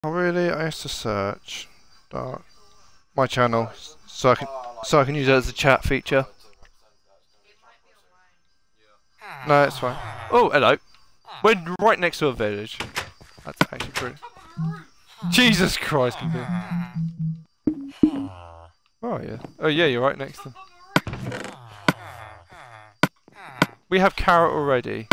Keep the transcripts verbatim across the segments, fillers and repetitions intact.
Oh really? I used to search dark my channel so I can so I can use it as a chat feature. No, it's fine. Oh, hello. We're right next to a village. That's actually true. Jesus Christ, can be. Oh yeah. Oh yeah, you're right next to them. We have carrot already.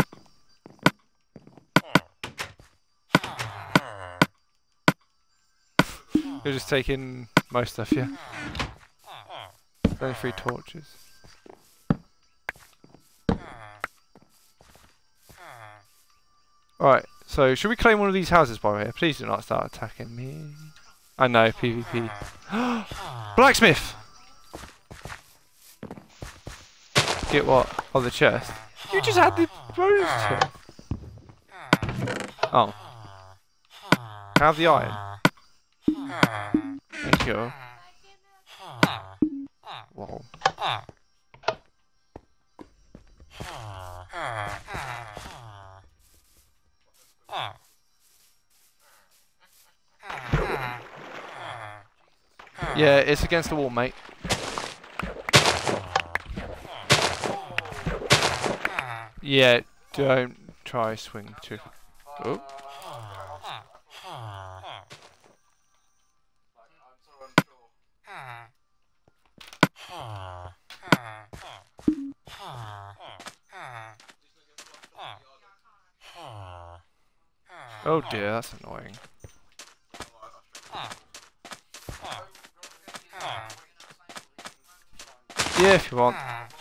You're just taking most stuff, yeah? There's only three torches. Alright, so should we claim one of these houses by here? Please do not start attacking me. I know, PvP. Blacksmith! Get what? Oh, the chest. You just had the bonus chest. Oh. Have the iron. Thank you. Whoa. Yeah, it's against the wall, mate. Yeah, don't try swing too. Oh. Oh dear, that's annoying. Yeah, if you want.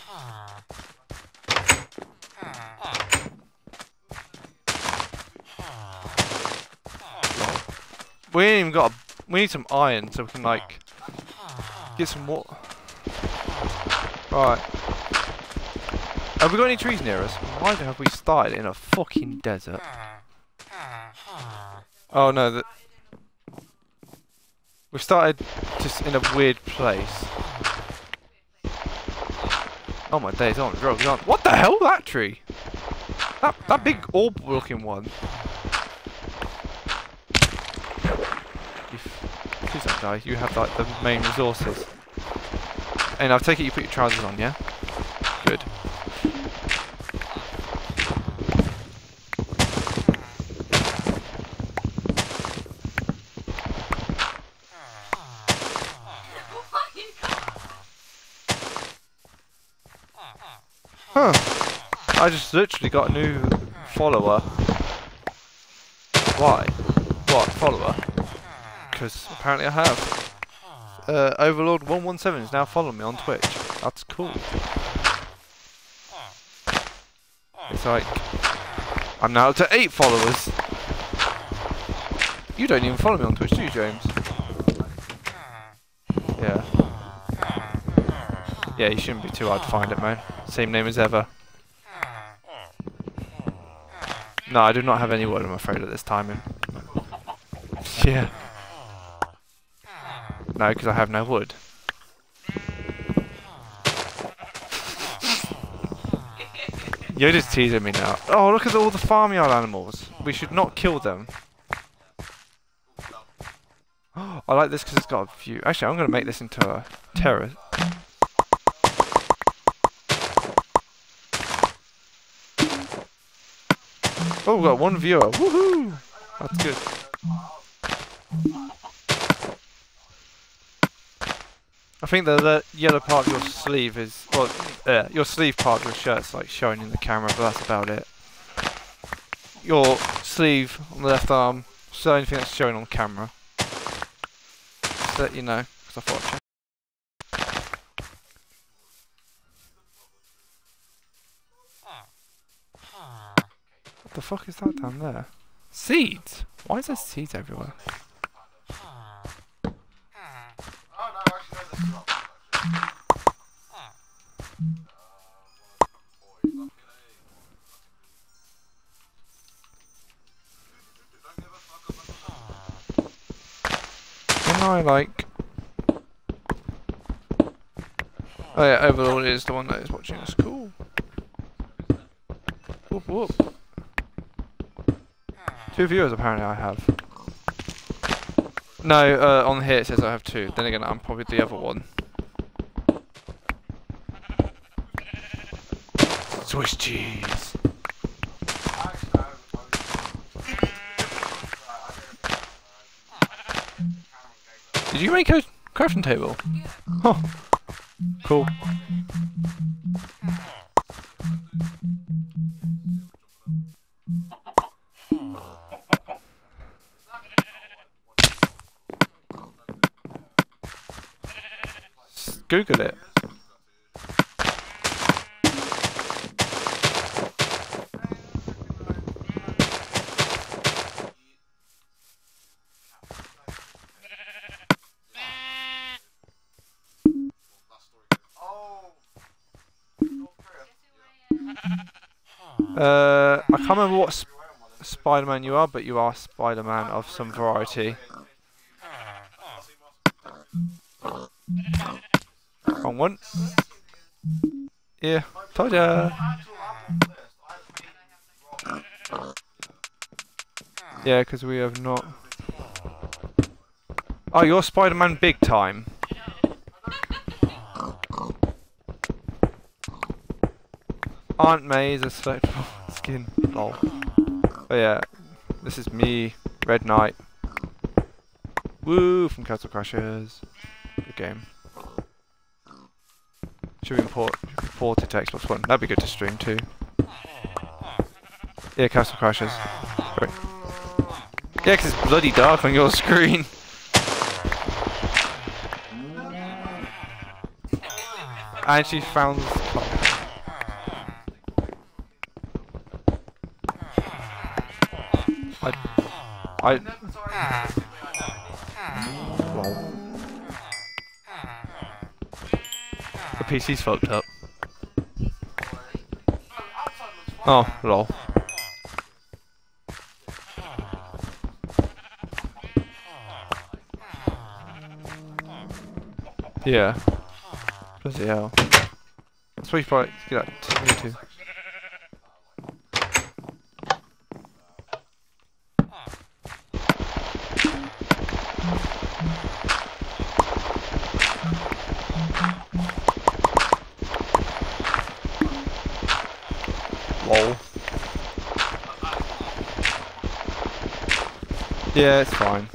We ain't even got a, we need some iron so we can like get some water. Alright. Have we got any trees near us? Why have we started in a fucking desert? Oh no, that we've started just in a weird place. Oh my days, on drugs on. What the hell? That tree? That that big orb looking one. You please don't die. You have like the main resources. And I'll take it you put your trousers on, yeah? Good. Huh. I just literally got a new follower. Why? What? Follower? Because apparently I have. Uh, Overlord one one seven is now following me on Twitch. That's cool. It's like, I'm now up to eight followers. You don't even follow me on Twitch, do you, James? Yeah. Yeah, you shouldn't be too hard to find it, man. Same name as ever. No, I do not have any wood, I'm afraid, at this timing. Yeah. No, because I have no wood. You're just teasing me now. Oh, look at all the farmyard animals. We should not kill them. I like this because it's got a view. Actually, I'm going to make this into a terrace. Oh, we've got one viewer. Woohoo! That's good. I think the, the yellow part of your sleeve is, well, uh, your sleeve part of your shirt's like showing in the camera, but that's about it. Your sleeve on the left arm, is the only thing that's showing on camera. Just to let you know, because I thought I'd check. What the fuck is that down there? Seeds? Why is there seeds everywhere? Can I like... Oh yeah, Overlord is the one that is watching us. Cool. Whoop whoop. Two viewers apparently I have. No, uh, on here it says I have two. Then again, I'm probably the other one. Swiss cheese. Did you make a crafting table? Oh, cool. Google it. Uh, I can't remember what sp Spider-Man you are, but you are Spider-Man of some variety. Wrong one. Yeah, told ya. Yeah, because we have not. Oh, you're Spider-Man big time. Aunt May is a selectable skin. Lol. Oh yeah, this is me, Red Knight. Woo, from Castle Crashers. Good game. Should we import, import it to Xbox One? That'd be good to stream too. Yeah, Castle Crashers. Great. Yeah, because it's bloody dark on your screen. And she found. I. I. Lol. The P C's fucked up. Oh, lol. Yeah. Bloody hell. That's why you probably get that to me too. Lol. Yeah, it's fine.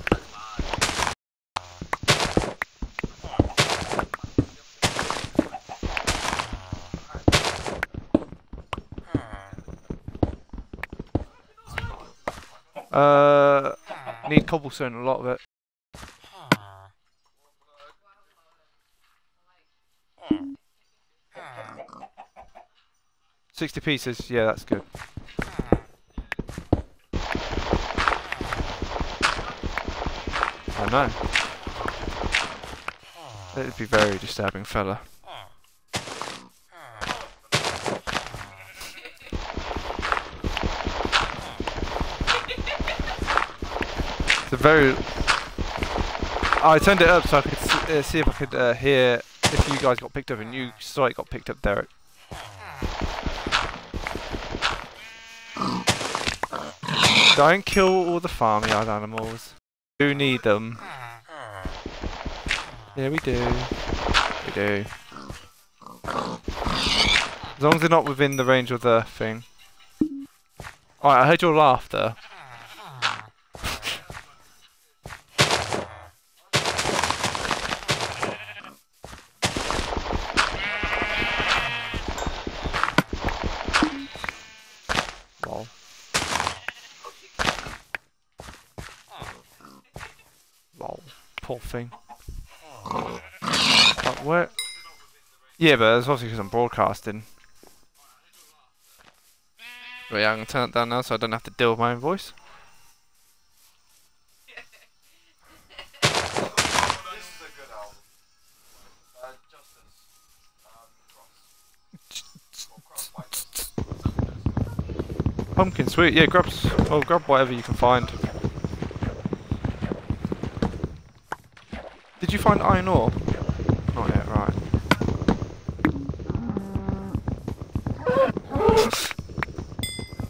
Uh, need cobblestone, a lot of it. Sixty pieces, yeah, that's good. I know. It'd be very disturbing, fella. It's a very. I turned it up so I could see, uh, see if I could uh, hear if you guys got picked up, and you saw it got picked up, Derek. Don't kill all the farmyard animals. We do need them. Yeah, we do. We do. As long as they're not within the range of the thing. Alright, I heard your laughter. Lol. Lol. Poor thing. Uh, where? Yeah, but that's obviously because I'm broadcasting. But yeah, I'm gonna turn it down now so I don't have to deal with my own voice. Pumpkin, sweet. Yeah, grab. Oh, grab whatever you can find. Did you find iron ore? Not yet, right.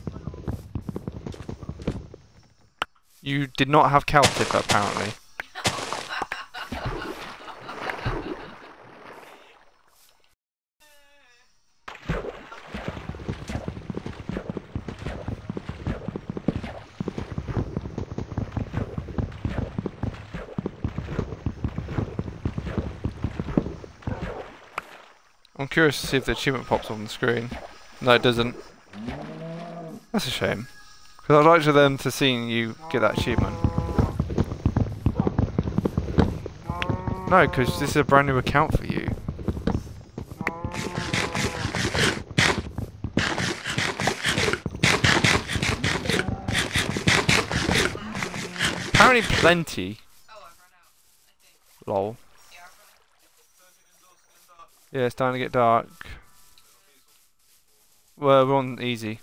You did not have Celtic, apparently. I'm curious to see if the achievement pops on the screen. No, it doesn't. That's a shame. Because I'd like for them to see you get that achievement. No, because this is a brand new account for you. Apparently plenty. Lol. Yeah, it's starting to get dark. Well, we're on easy.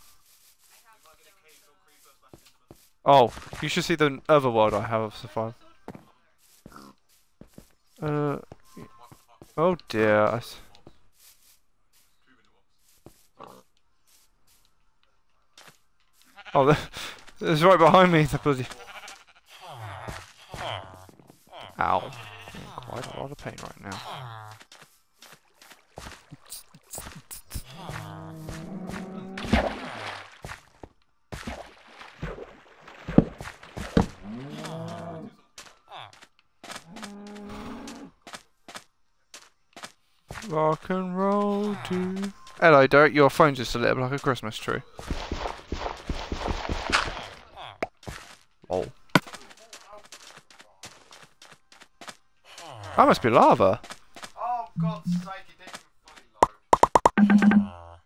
Oh, you should see the other world I have survived. Uh, oh dear. I s oh, it's right behind me. The bloody. Ow. I'm in quite a lot of pain right now. Rock and roll too. Hello, Derek. Your phone's just a little bit like a Christmas tree. Oh. That must be lava. Oh, God's sake, it didn't fully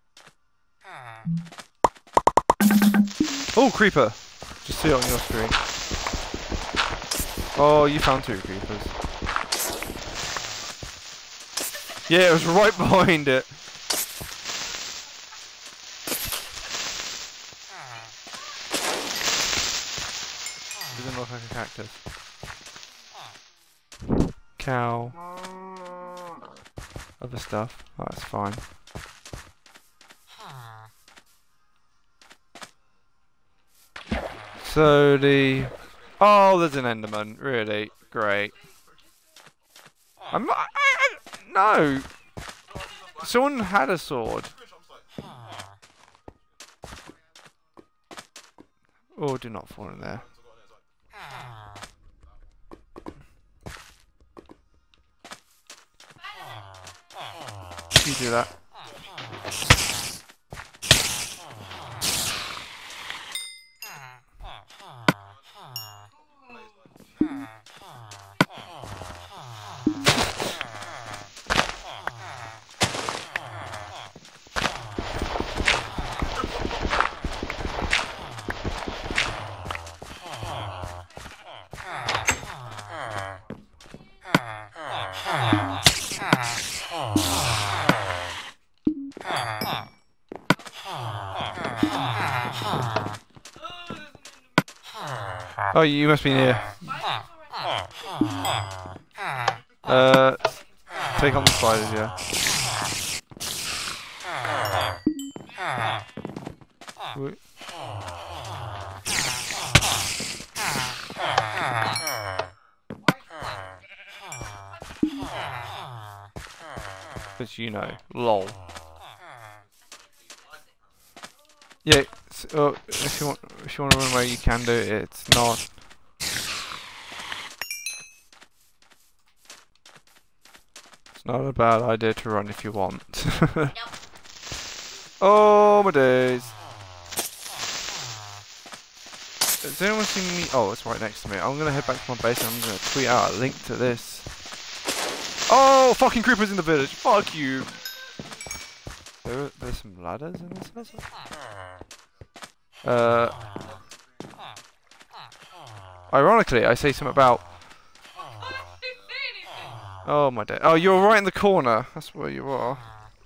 load. Oh, creeper. Just see it on your screen. Oh, you found two creepers. Yeah, it was right behind it. Doesn't look like a cactus. Cow. Other stuff. Oh, that's fine. So the... Oh, there's an Enderman. Really? Great. I'm not... I, I, no! Someone had a sword. Oh, do not fall in there. You do that. Oh, you must be near. Uh, take on the spiders, yeah. Wait. But you know, lol. Yeah, so, uh, if you want, if you want to run away, you can do it. It's not. It's not a bad idea to run if you want. Nope. Oh my days! Has anyone seen me? Oh, it's right next to me. I'm gonna head back to my base and I'm gonna tweet out a link to this. Oh, fucking creepers in the village! Fuck you! There, there's some ladders in this house. Uh, ironically, I say something about. Oh my day! Oh, you're right in the corner. That's where you are.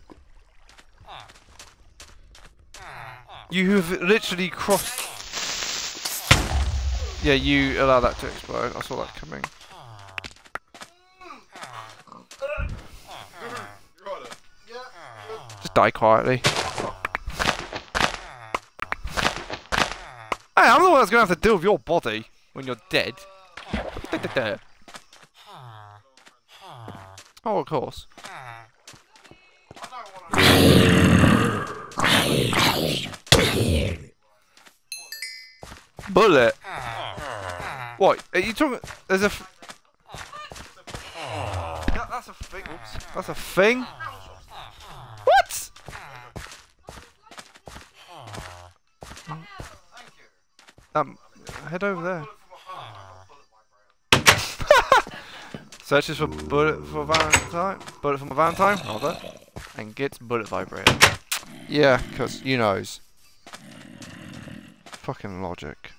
You have literally crossed. Yeah, you allow that to explode. I saw that coming. Just die quietly. Hey, I'm the one that's gonna have to deal with your body when you're dead. Oh, of course. Bullet. What? Are you talking? There's a. F that, that's a thing. Oops. That's a thing. Um, head over there. Searches for bullet for Valentine. Bullet for my Valentine, rather. And gets bullet vibrator. Yeah, because you knows. Fucking logic.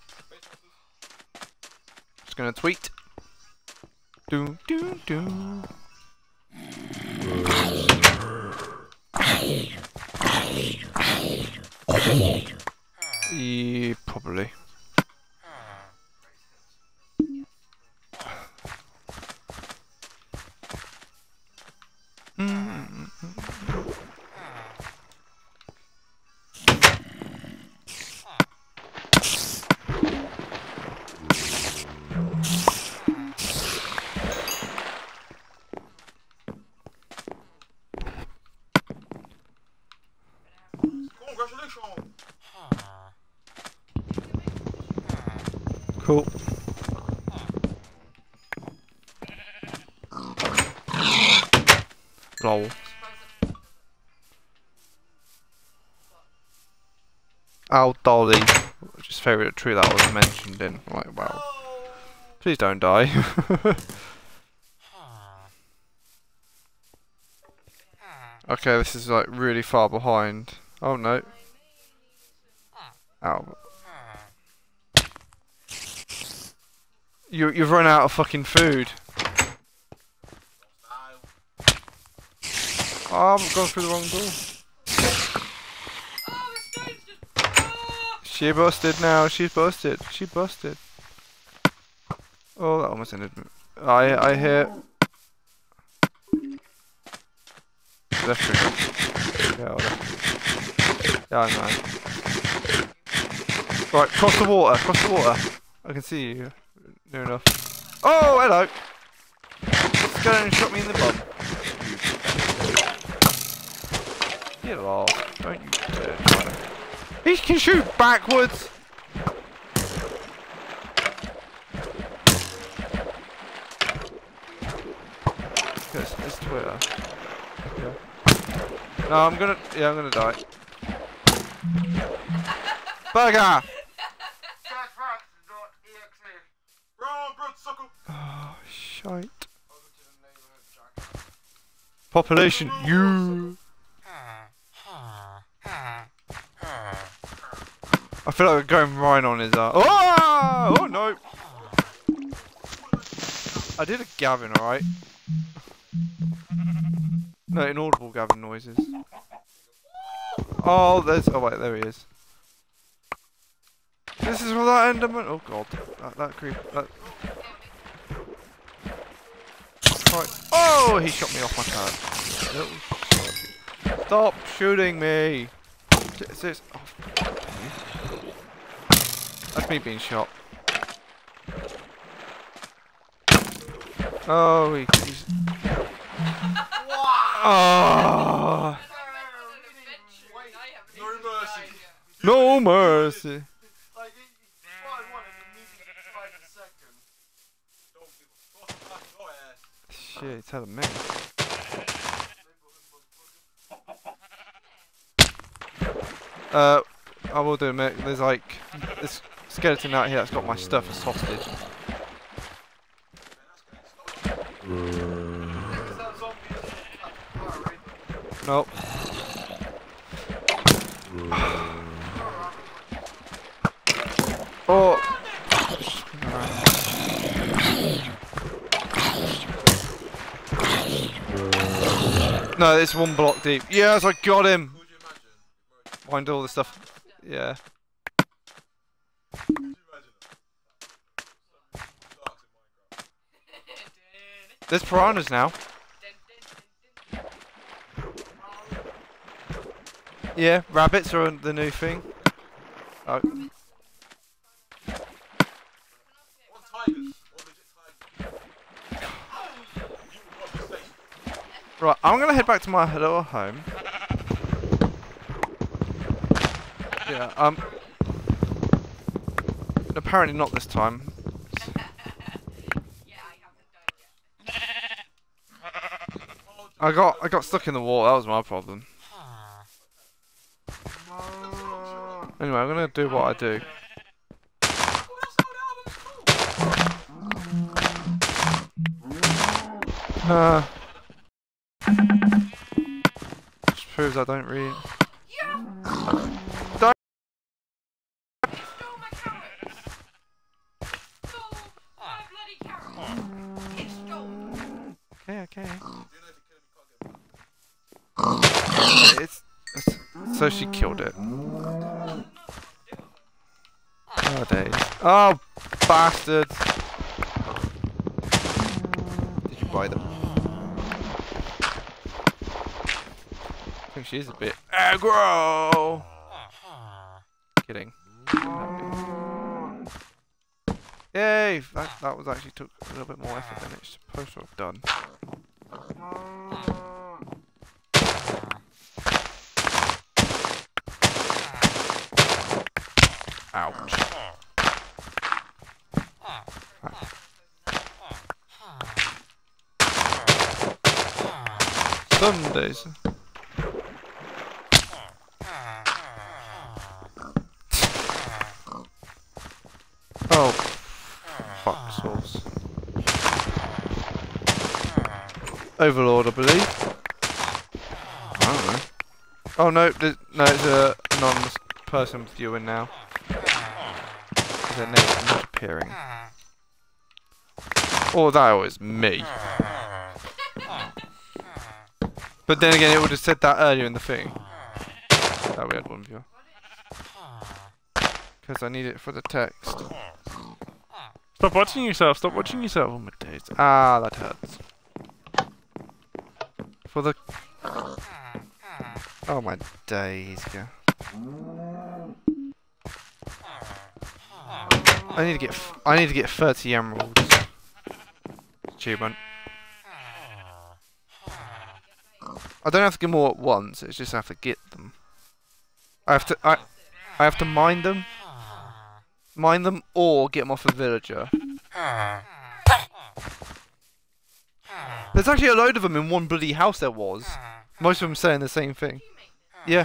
Just gonna tweet. Do do do. Yeah, probably. Mm. Congratulations! Cool. Lol. Oh, Dolly. Just favourite tree that was mentioned in. Like, wow. Please don't die. Okay, this is like really far behind. Oh no. Ow. You, you've run out of fucking food. Oh, I've gone through the wrong door. She busted now. She's busted. She busted. Oh, that almost ended. I I hear. Left trigger. Yeah, left. Yeah, I know. Right, cross the water. Cross the water. I can see you. Near enough. Oh, hello. Skeleton shot me in the bum. You lost. Don't you dare try to. He can shoot backwards! Yes, it's Twitter. Yeah. No, I'm gonna. Yeah, I'm gonna die. Burger! Oh, shite. Population, you. I feel like we're going right on his arm. Oh! Oh no! I did a Gavin, alright? No, inaudible Gavin noises. Oh, there's. Oh, wait, there he is. This is for that Enderman. Oh god. That, that creep. That. Right. Oh, he shot me off my turret. Stop shooting me! Is this. Oh, that's me being shot. Oh, he, he's... Oh. No mercy. Shit, he's telling me. Uh, I will do admit, there's like this skeleton out here that's got my stuff as hostage. Nope. Oh. No, it's one block deep. Yes, I got him. Find all the stuff. Yeah. There's piranhas now. Yeah, rabbits are the new thing. Oh. Right, I'm gonna head back to my little home. Yeah, um. Apparently not this time. I got I got stuck in the wall. That was my problem. Anyway, I'm gonna do what I do. Uh, just proves I don't read. Don't. Stole my carrots! Stole my bloody carrots! It's stolen! Okay, okay. It's, it's so she killed it. Oh days. Oh bastards! Did you buy them? I think she's a bit aggro. Kidding. Yay! That that was actually took a little bit more effort than it's supposed to have done. Ouch. Some days. Oh, fuck sauce. Overlord, I believe. I don't know. Oh no, there's, no, it's a anonymous person viewing now. Their name's not appearing. Or that was me. But then again, it would have said that earlier in the thing. That we had one viewer. Because I need it for the text. Stop watching yourself, stop watching yourself. Oh my days. Ah, that hurts. For the... Oh my days, yeah. I need to get f I need to get thirty emeralds. Achievement. I don't have to get more at once, it's just I have to get them. I have to I I have to mine them. Mine them or get them off a villager. There's actually a load of them in one bloody house there was. Most of them saying the same thing. Yeah.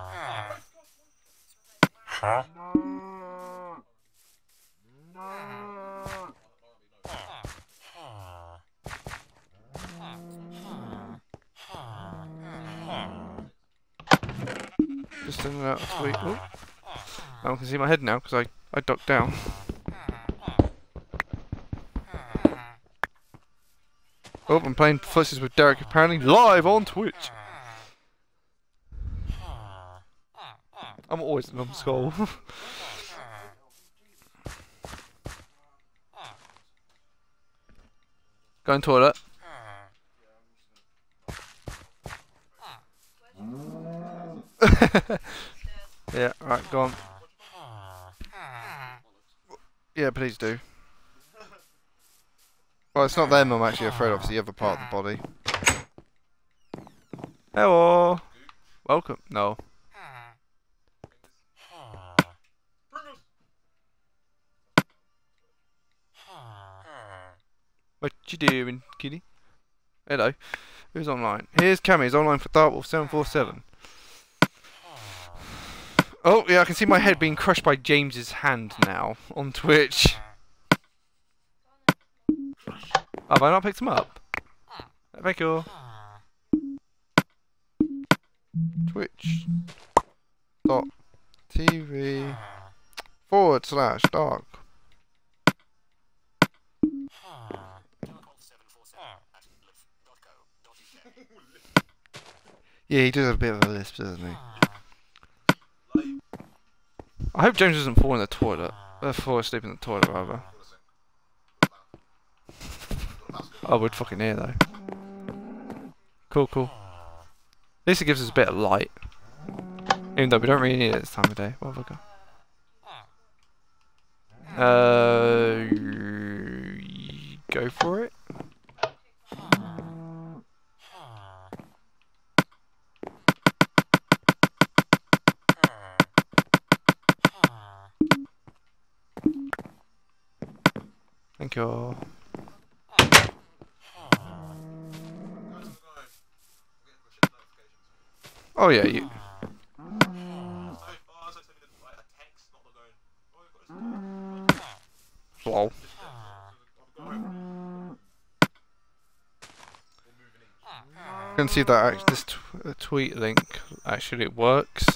Just sending out a tweet. Oh. No one can see my head now because I, I ducked down. Oh, I'm playing Flushes with Derek apparently live on Twitch. I'm always a numbskull. Going toilet. Yeah, right, go on. Yeah, please do. Well, it's not them I'm actually afraid of, it's the other part of the body. Hello! Welcome. No. What you doing, kitty? Hello. Who's online? Here's Cammy, he's online for Darkwolf seven four seven. Oh, yeah, I can see my head being crushed by James's hand now on Twitch. Have I not picked him up? Thank you. Twitch dot T V forward slash dark. Yeah, he does have a bit of a lisp, doesn't he? I hope James doesn't fall in the toilet. Uh, fall asleep in the toilet, rather. I would fucking hear, though. Cool, cool. At least it gives us a bit of light. Even though we don't really need it this time of day. What have I got? Uh, go for it. Thank you. Oh yeah, you. Lol. You can see that act this tw uh, tweet link actually works.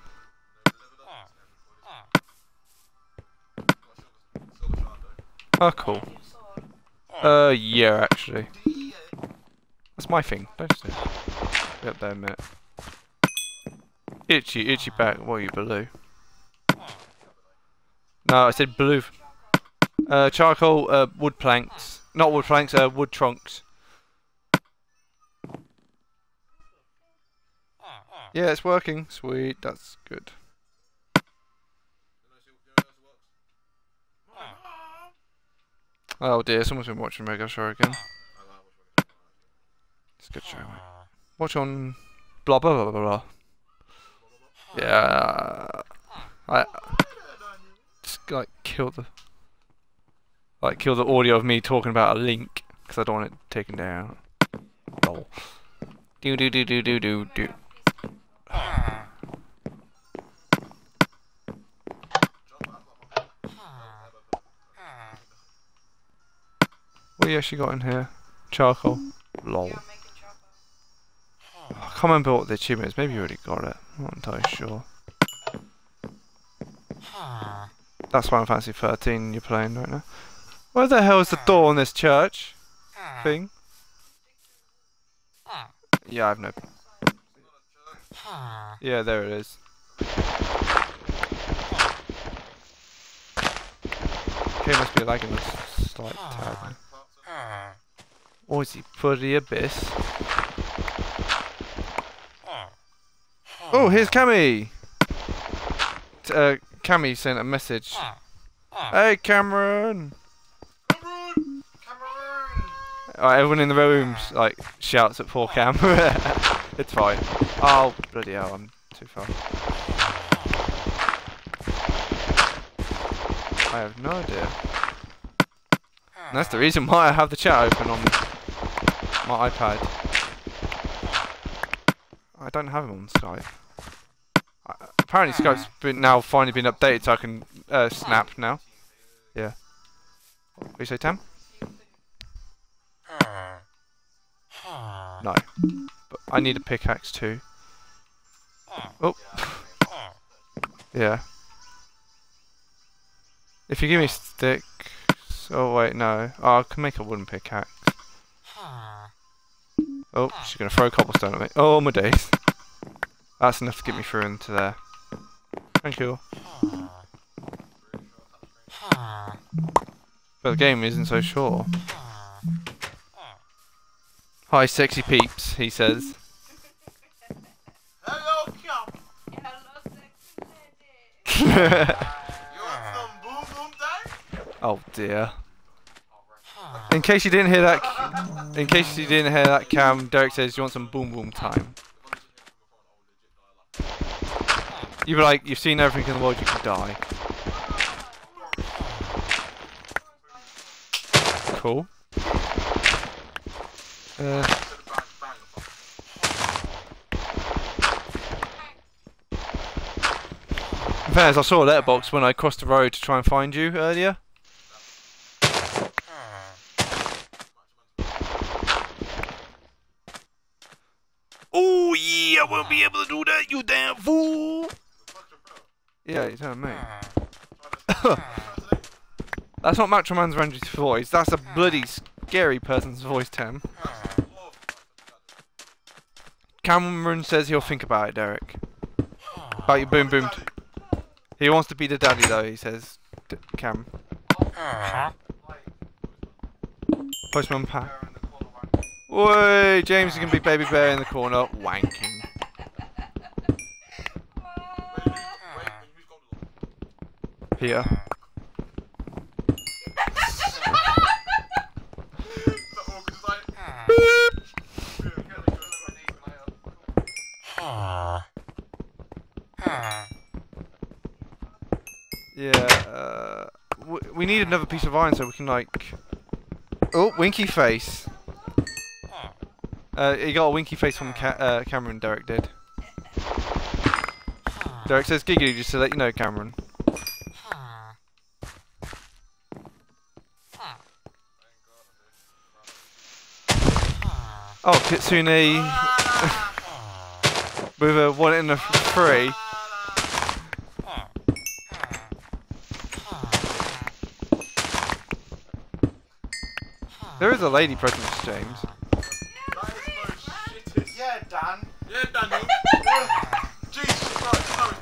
Oh, cool. Uh, yeah, actually. That's my thing. Don't you say? Get there a minute. Itchy, itchy back. What are you, blue? No, I said blue. Uh, charcoal, uh, wood planks. Not wood planks, uh, wood trunks. Yeah, it's working. Sweet, that's good. Oh dear, someone's been watching Mega Show again. It's a good show, mate. Watch on blah blah blah blah blah. Yeah. I just like kill the like kill the audio of me talking about a link because I don't want it taken down. Lol. Do do do do do do do. What you actually got in here? Charcoal. Lol. I can't remember what the achievement is. Maybe you already got it. I'm not entirely sure. That's Final Fantasy thirteen you're playing right now. Where the hell is the door on this church thing? Yeah, I've no. Yeah, there it is. Okay, must be lagging a slight tad. Or is he for the abyss? Oh, here's Cammy! T uh, Cammy sent a message. Hey, Cameron! Cameroon! Cameroon! Alright, everyone in the room like shouts at poor Cam. It's fine. Oh, bloody hell, I'm too far. I have no idea. And that's the reason why I have the chat open on my iPad. I don't have him on Skype. Uh, apparently Skype's been now finally been updated so I can uh, snap now. Yeah. What do you say, Tam? No. But I need a pickaxe too. Oh. Yeah. If you give me a stick... Oh wait, no. Oh, I can make a wooden pickaxe. Oh, she's gonna throw cobblestone at me. Oh my days. That's enough to get me through into there. Thank you. But the game isn't so sure. Hi, sexy peeps, he says. Hello, Cap! Hello, sexy lady. You want some boom boom time? Oh dear. In case you didn't hear that, in case you didn't hear that, Cam, Derek says you want some boom boom time. You were like, you've seen everything in the world, you could die. Cool. Uh, in fairness, I saw a letterbox when I crossed the road to try and find you earlier. Oh yeah, I won't be able to do that, you damn fool! Yeah, you're telling me. That's not Macho Man's Randy's voice, that's a bloody scary person's voice, Tim. Cameron says he'll think about it, Derek. About your boom boom. He wants to be the daddy though, he says. D Cam. Postman Pat. Oi, James is gonna be baby bear in the corner, wanking. Here. Yeah, uh, w we need another piece of iron so we can like... Oh, winky face. Uh, he got a winky face from Ca uh, Cameron, Derek did. Derek says giggly just to let you know, Cameron. Oh, Kitsune. with a one in a three. There is a lady present, James. That is the most shittest. Yeah, Dan. Yeah, Daniel. Jesus Christ, no.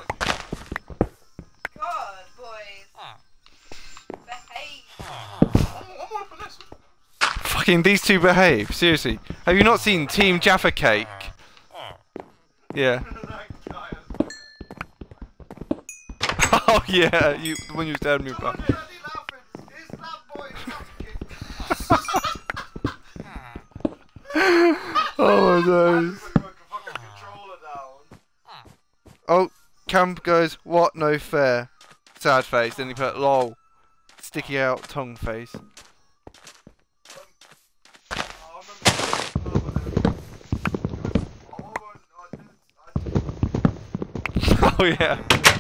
God, boys. Behave. I'm on for this. Fucking these two behave. Seriously. Have you not seen Team Jaffa Cake? Yeah. Oh yeah, you the one you was telling me about. Oh my days. Oh, Cam goes, what? No fair. Sad face. Then he put lol. Sticky out tongue face. Oh yeah.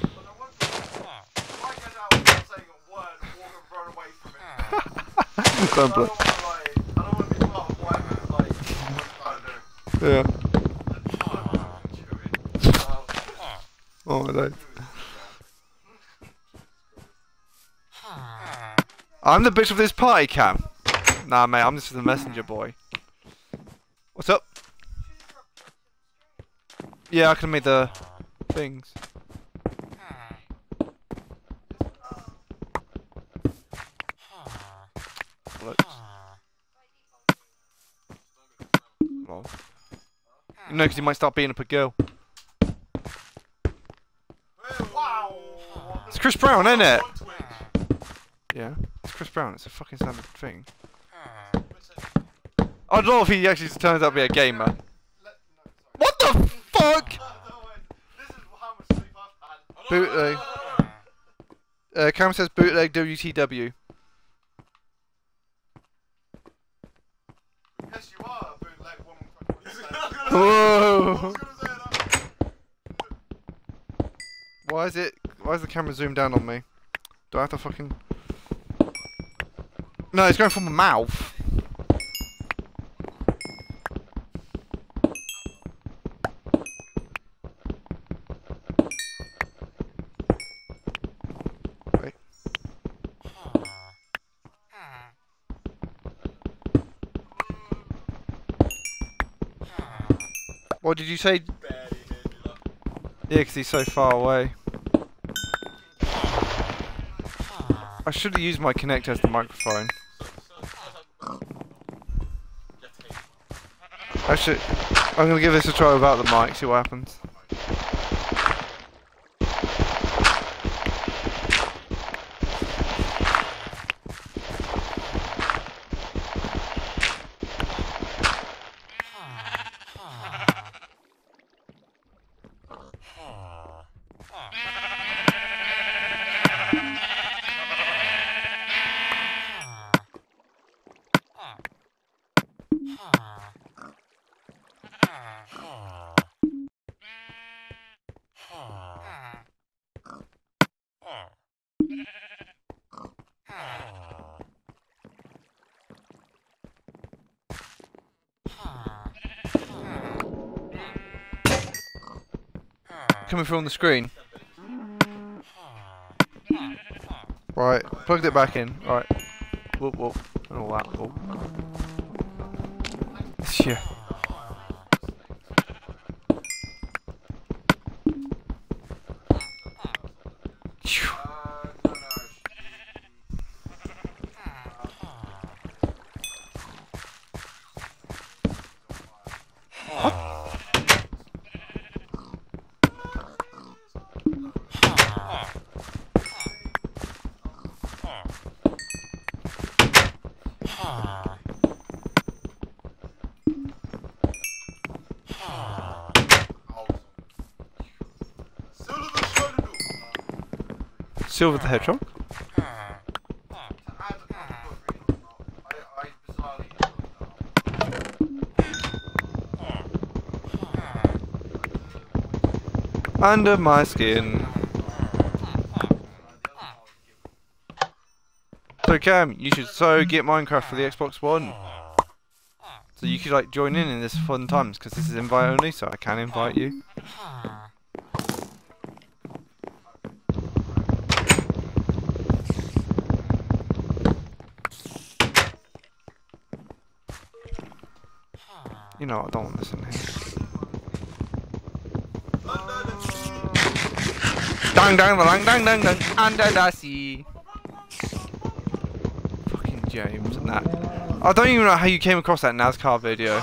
Don't bl- Yeah. Oh my days. I'm the bitch of this party, Cam. Nah, mate, I'm just the messenger boy. What's up? Yeah, I can make the things. Looks. Lol. No, because he might start beating up a girl. It's Chris Brown, isn't it? Yeah, it's Chris Brown. It's a fucking standard thing. I don't know if he actually turns out to be a gamer. What the fuck? Bootleg. Uh, Cam says bootleg W T W. Yes, you are a bootleg woman. Whoa! Why is it? Why is the camera zoomed down on me? Do I have to fucking? No, it's going from my mouth. Wait. What did you say? Yeah, because he's so far away. I should have used my connector as the microphone. I should. I'm gonna give this a try without the mic, see what happens. Coming through on the screen. Right, plugged it back in. Right. Whoop whoop. And all that. Whoop. Yeah. Silver the Hedgehog. Under my skin. So Cam, you should so get Minecraft for the Xbox One. So you could like join in in this fun times because this is invite only, so I can invite you. You know, I don't want this in here. Dang dang dang dang dang dang under the sea. Fucking James and that. I don't even know how you came across that NASCAR video.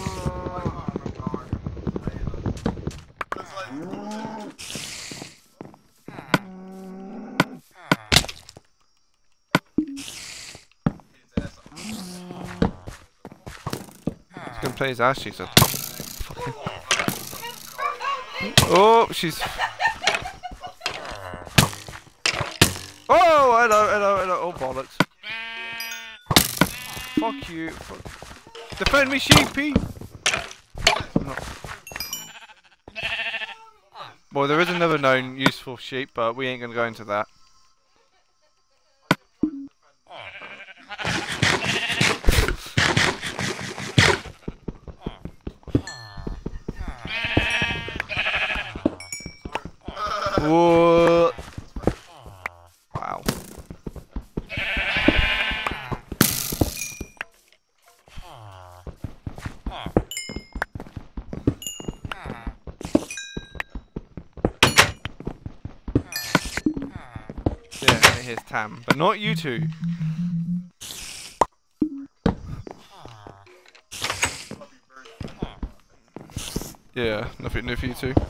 He's gonna play his ass, she said. Fucking. Oh, she's. Oh, hello, hello, hello. Oh, bollocks. Fuck you. Fuck. Defend me, sheepy! I'm not. Well, there is another known useful sheep, but we ain't gonna go into that. Whoa. Wow. Yeah, here's Tam, but not you two. Yeah, nothing new for you two.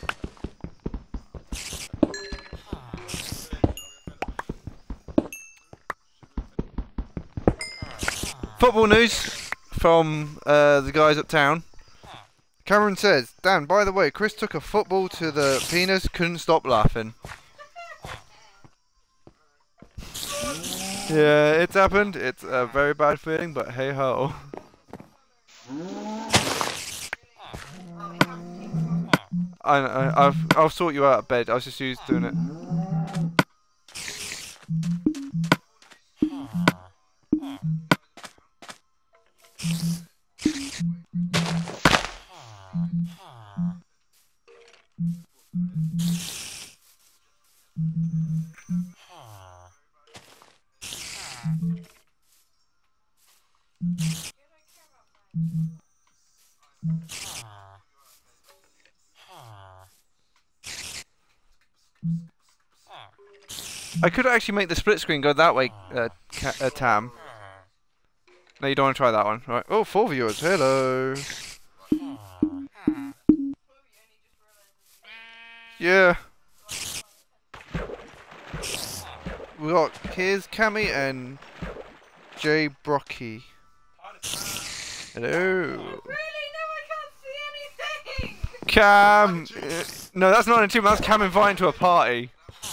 Football news from uh, the guys uptown. Cameron says, Dan, by the way, Chris took a football to the penis, couldn't stop laughing. Yeah, it's happened. It's a very bad feeling, but hey ho. I, I, I've, I'll sort you out of bed. I was just used to doing it. I could actually make the split screen go that way, uh, ca uh, Tam. No, you don't want to try that one, right? Oh, four viewers. Hello. Yeah. We got here's Cammy and Jay Brocky. Hello. Really? No, I can't see anything! Cam! Uh, no, that's not a team, that's Cam inviting to a party.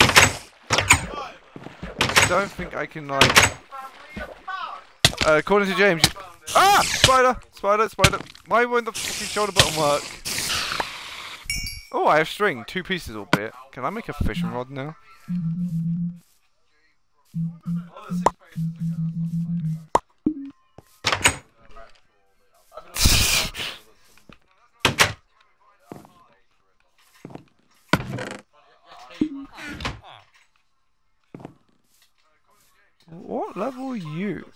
I don't think I can, like... Uh, according to James... You... Ah! Spider! Spider, spider. Why won't the fucking shoulder button work? Oh, I have string. Two pieces, albeit. Can I make a fishing rod now? What level are you?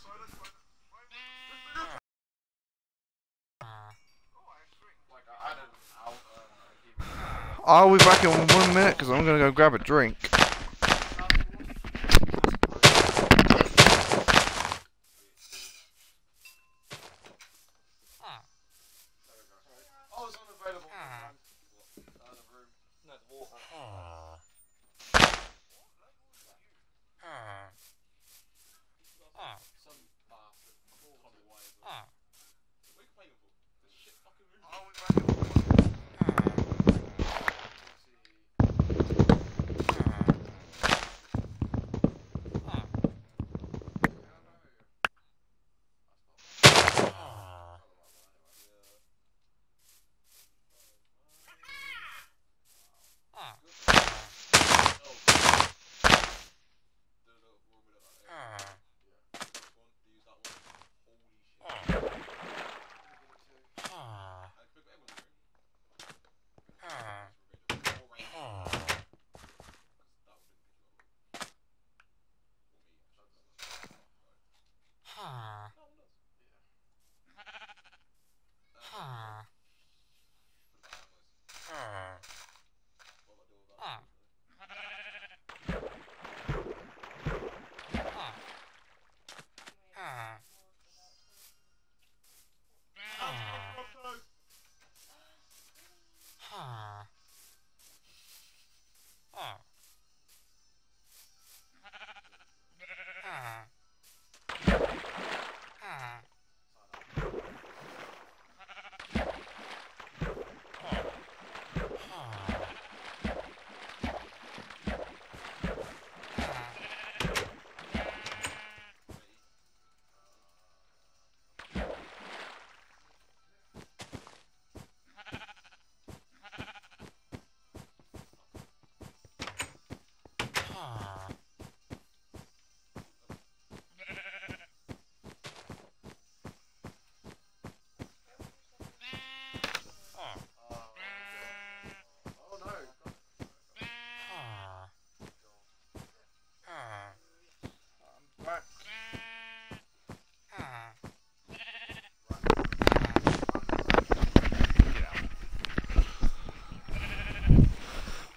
I'll be back in one minute because I'm gonna go grab a drink.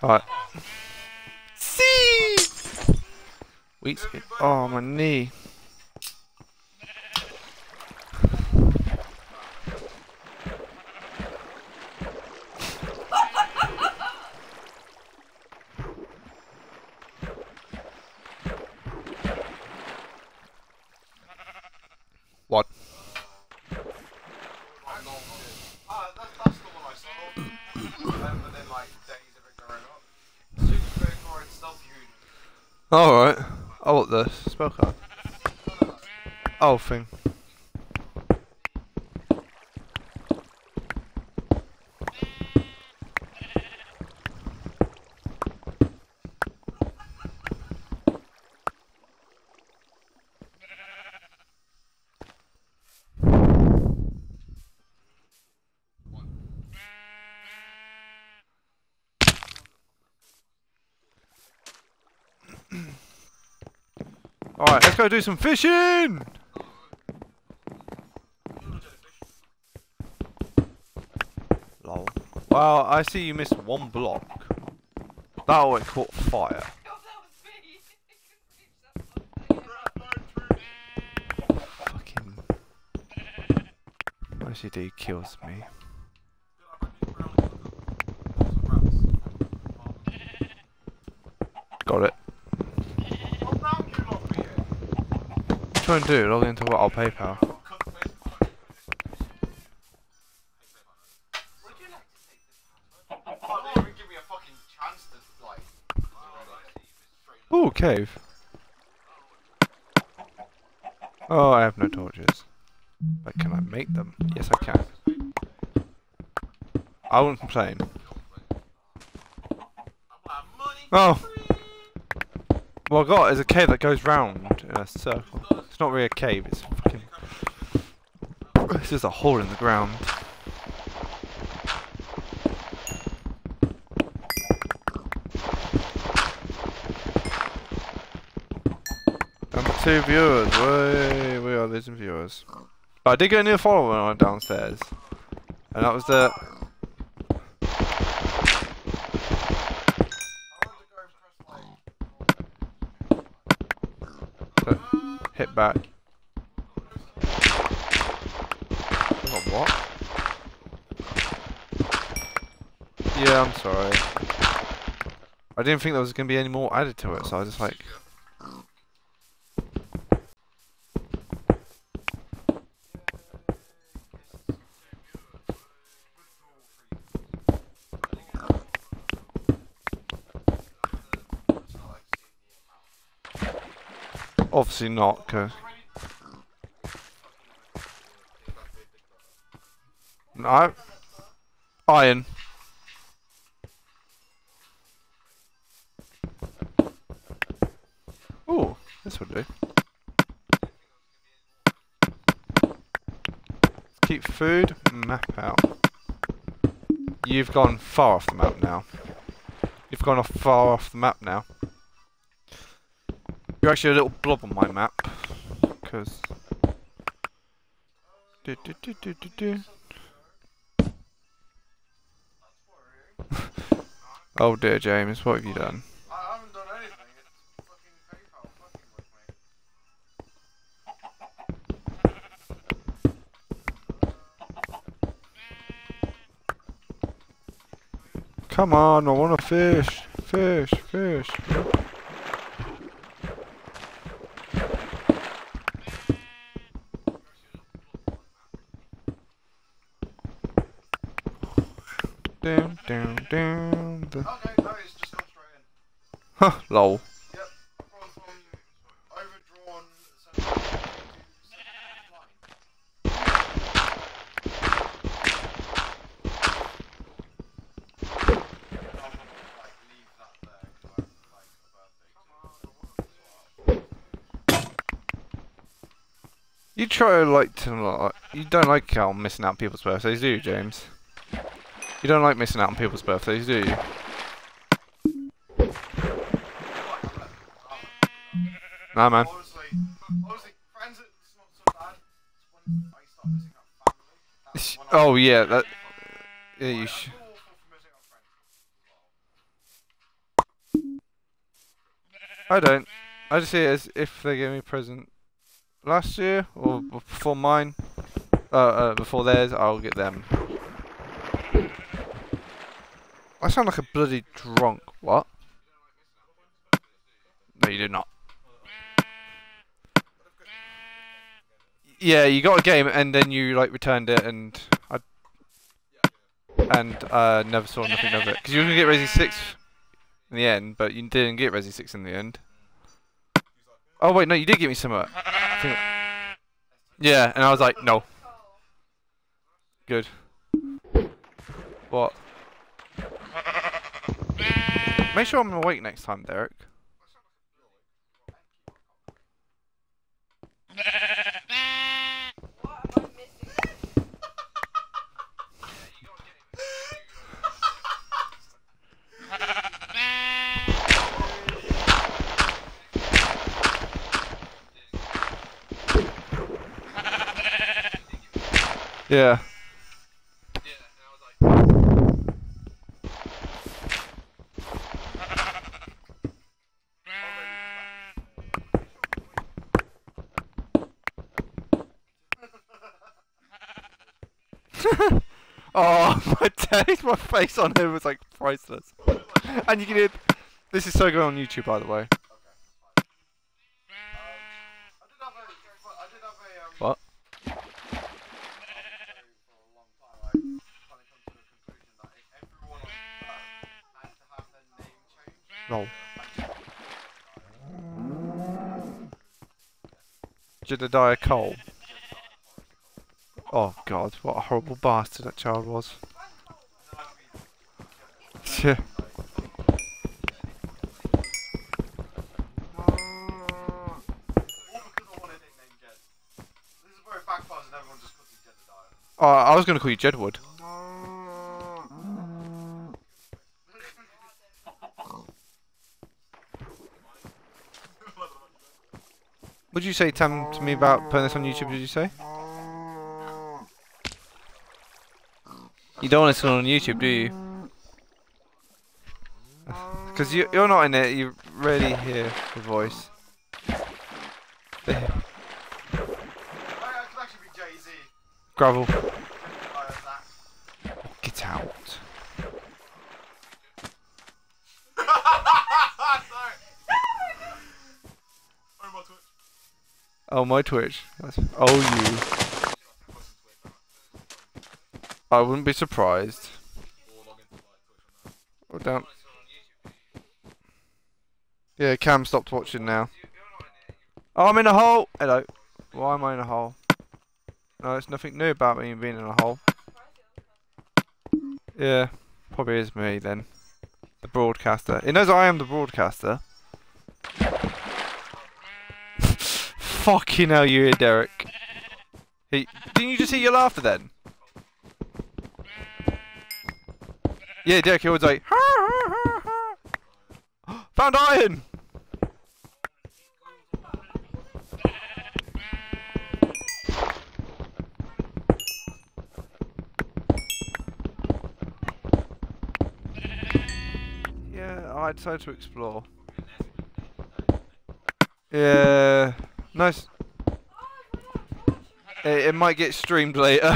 Alright. See. Wheat. Oh, my knee. What? Ah, that's, that's the one I saw. um, but then, like, days of it growing up. Super big for stealthy unit. Alright. Oh, what the spell card? Oh, thing. Alright, let's go do some fishing! Lol. Well, I see you missed one block. That one caught fire. Fucking... O C D kills me. Got it. Try and do log into what I'll PayPal. Ooh, cave. Oh, I have no torches. But can I make them? Yes, I can. I won't complain. Oh! What I got is a cave that goes round in a circle. It's not really a cave, it's fucking... It's just a hole in the ground. Number two viewers, way we are losing viewers. But I did get a new follower when I went downstairs. And that was the... So, hit back. Oh, what? Yeah, I'm sorry. I didn't think there was going to be any more added to it, so I was just like... Obviously not, cause... No. Iron. Ooh, this would do. Let's keep food, map out. You've gone far off the map now. You've gone off far off the map now. You're actually a little blob on my map, because... Do, do, do, do, do, do. Oh dear, James, what have you done? I haven't done anything, it's fucking PayPal fucking with me. Come on, I want to fish! Fish, fish! Down, down, down. The... Okay, no, it's just gone straight in. Huh, lol. Yep, I've gone from overdrawn central to central line. I'm not gonna like leave that there because I have like a birthday. You try like to like, you don't like how I'm missing out on people's birthdays, do you, James? You don't like missing out on people's birthdays, do you? Nah, man. Honestly, honestly, friends, it's not so bad. It's when I start missing out family. That's when I Oh yeah, that. Yeah, you sh I'm awful for missing out friends as well. I don't. I just see it as if they gave me a present last year or before mine. Uh, uh, before theirs, I'll get them. I sound like a bloody drunk. What? No, you did not. Yeah, you got a game and then you like returned it, and I and uh never saw nothing of it because you were gonna get Resi six in the end, but you didn't get Resi six in the end. Oh wait, no, you did give me some of it. I think- Yeah, and I was like, no. Good. What? Make sure I'm awake next time, Derek. What am I missing? Yeah. Oh my days, my face on him was like priceless. And you can hear. This is so good on YouTube, by the way. What? Roll. Jedediah Cole. Oh god, what a horrible bastard that child was. Yeah. Oh, I was going to call you Jedwood. What did you say, Tam, to me about putting this on YouTube, did you say? You don't want it on YouTube, do you? Because you, you're not in it, you rarely hear the voice. Gravel. Get out. Oh, my Twitch. That's, oh, you. I wouldn't be surprised. Oh, don't. Yeah, Cam stopped watching now. Oh, I'm in a hole! Hello. Why am I in a hole? No, it's nothing new about me being in a hole. Yeah, probably is me then. The broadcaster. It knows I am the broadcaster. Fucking hell, you hear Derek. He, didn't you just hear your laughter then? Yeah, Derek, he was like, ha, ha, ha, ha. Found iron! Yeah, I decided to explore. Yeah, nice. It, it might get streamed later.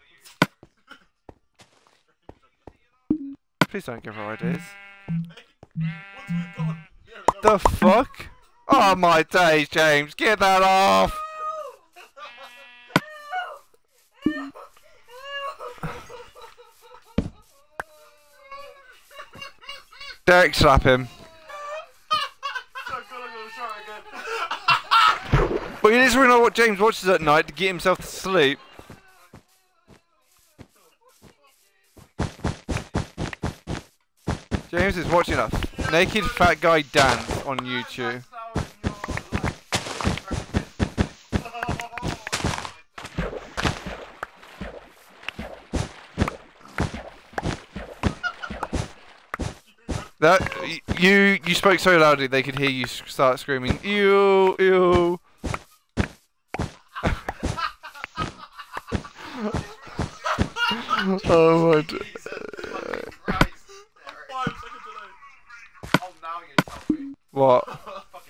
Please don't give her ideas. The fuck? Oh my days, James, get that off! Derek, slap him. But you just really know what James watches at night to get himself to sleep. James is watching a naked fat guy dance on YouTube. That you you spoke so loudly they could hear you start screaming ew ew. Oh my. What?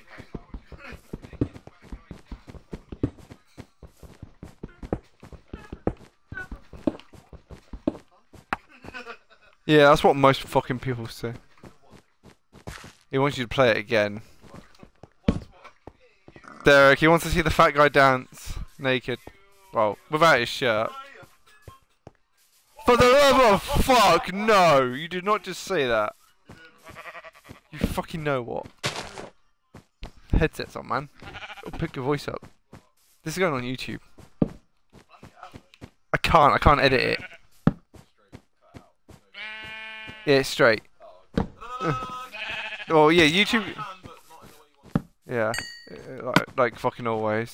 Yeah, that's what most fucking people say. He wants you to play it again. Derek, he wants to see the fat guy dance naked. Well, without his shirt. For the love of fuck, no! You did not just say that. You fucking know what. Headsets on, man. It'll pick your voice up. This is going on YouTube. I can't, I can't edit it. Yeah, it's straight. Well, yeah, YouTube... Yeah, like, like fucking always.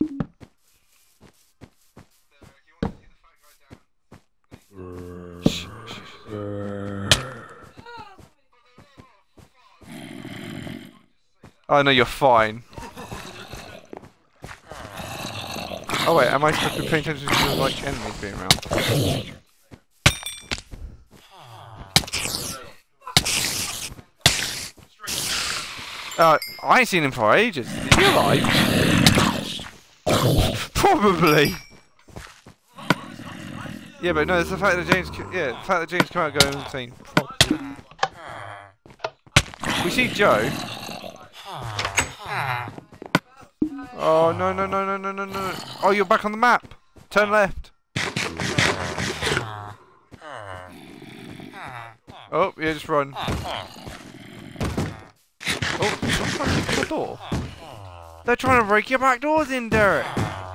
Shh, shh, shh. Oh no, you're fine. Oh wait, am I supposed to be paying attention to like enemies being around? Uh, I ain't seen him for ages. Is he alive? Probably. Yeah, but no, it's the fact that James, yeah, the fact that James came out going insane. Probably. We see Joe. Oh no no no no no no no! Oh, you're back on the map. Turn left. Oh, yeah, just run. Oh, someone's trying to break the door. They're trying to break your back doors in, Derek.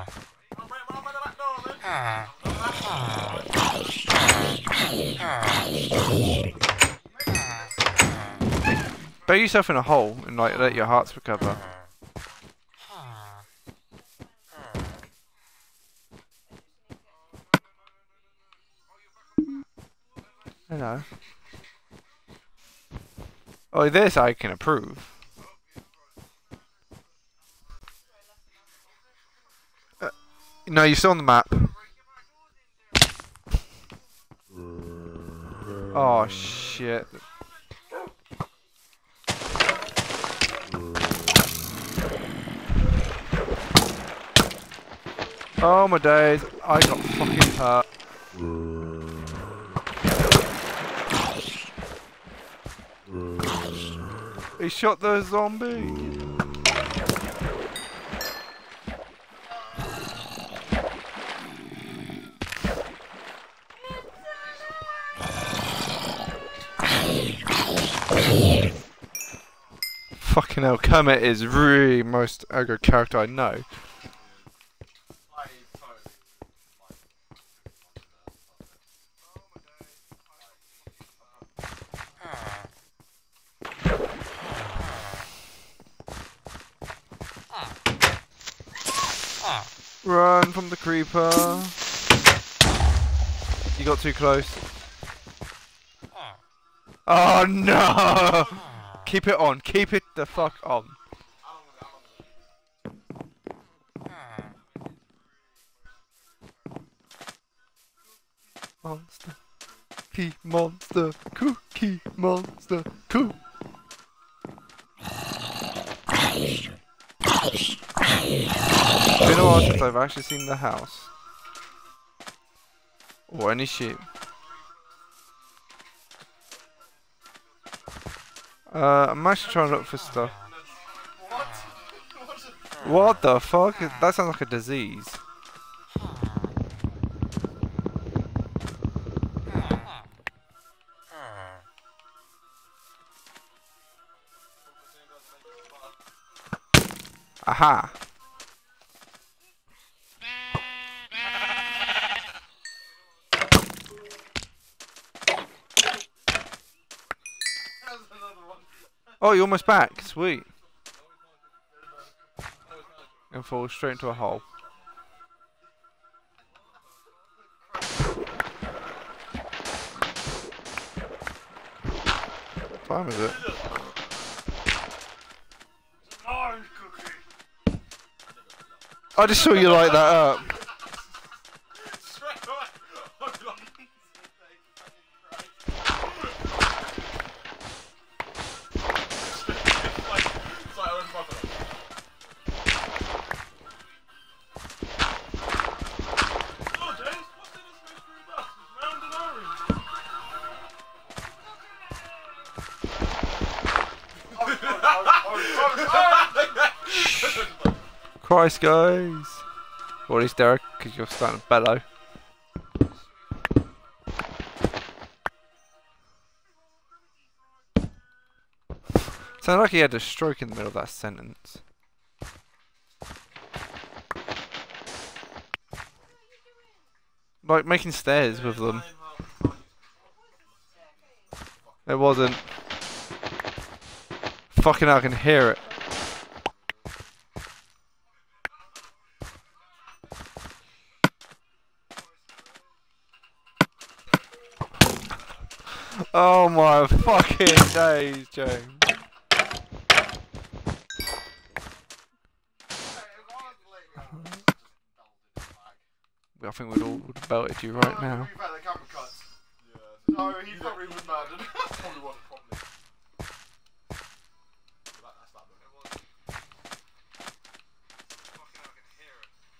Throw yourself in a hole and like let your hearts recover. Hello. Oh, this I can approve. Uh, no, you're still on the map. Oh shit. Oh my days, I got fucking hurt. He shot the zombie. Fucking hell, Kermit is really most aggro character I know. Run from the creeper. You got too close. Oh no! Keep it on. Keep it the fuck on. Monster. Cookie monster. Cookie monster. Coo. It's been a while since I've actually seen the house. Or any sheep. Uh, I'm actually trying to look for stuff. What the fuck? That sounds like a disease. Aha! Oh, you're almost back. Sweet. And fall straight into a hole. What time is it? I just saw you light that up. Christ, guys! Or at least Derek, because you're starting to bellow. Sounded like he had a stroke in the middle of that sentence. Like making stairs with them. It wasn't. Fucking hell, I can hear it. Oh my fucking days, James. I think we'd all would have belted you right now. We've had the camera cuts. Yeah. No, he probably was murdered. Probably wasn't, probably. That, that's that one. It was. Fucking hell, I can hear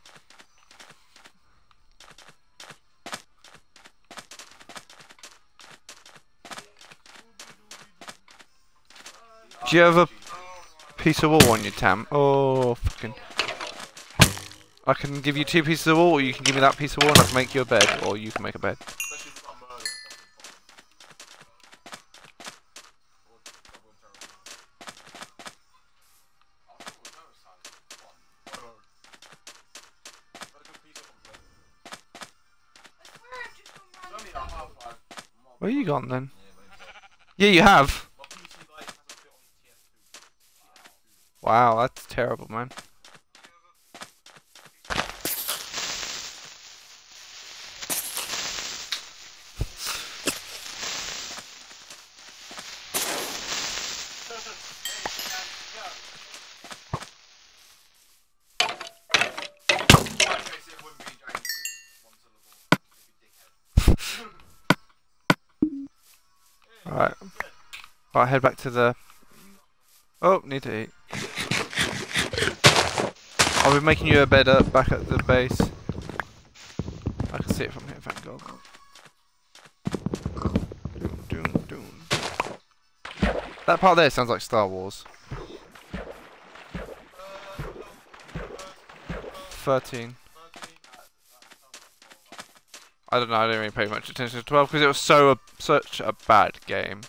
it. Do you have a piece of wool on your tam? Oh, fucking. I can give you two pieces of wool, or you can give me that piece of wool and I can make you a bed, or you can make a bed. Especially if it's not murder. Where you gone then? Yeah, you have. Wow, that's terrible, man. Alright. I'll head back to the... Oh, need to eat. I'll be making you a bed up back at the base. I can see it from here, thank God. Doom, doom, doom. That part there sounds like Star Wars. thirteen. I don't know, I didn't really pay much attention to twelve because it was so a, such a bad game.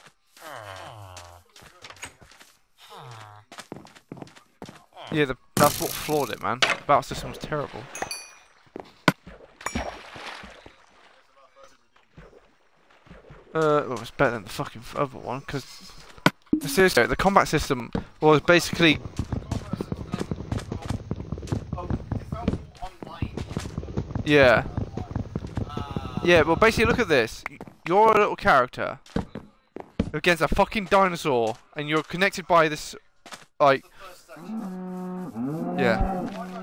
Yeah, the, that's what flawed it, man. The battle system was terrible. Uh, well, it's better than the fucking other one, because... Seriously, the combat system was basically... Yeah. Yeah, well basically look at this. You're a little character against a fucking dinosaur, and you're connected by this, like... Yeah.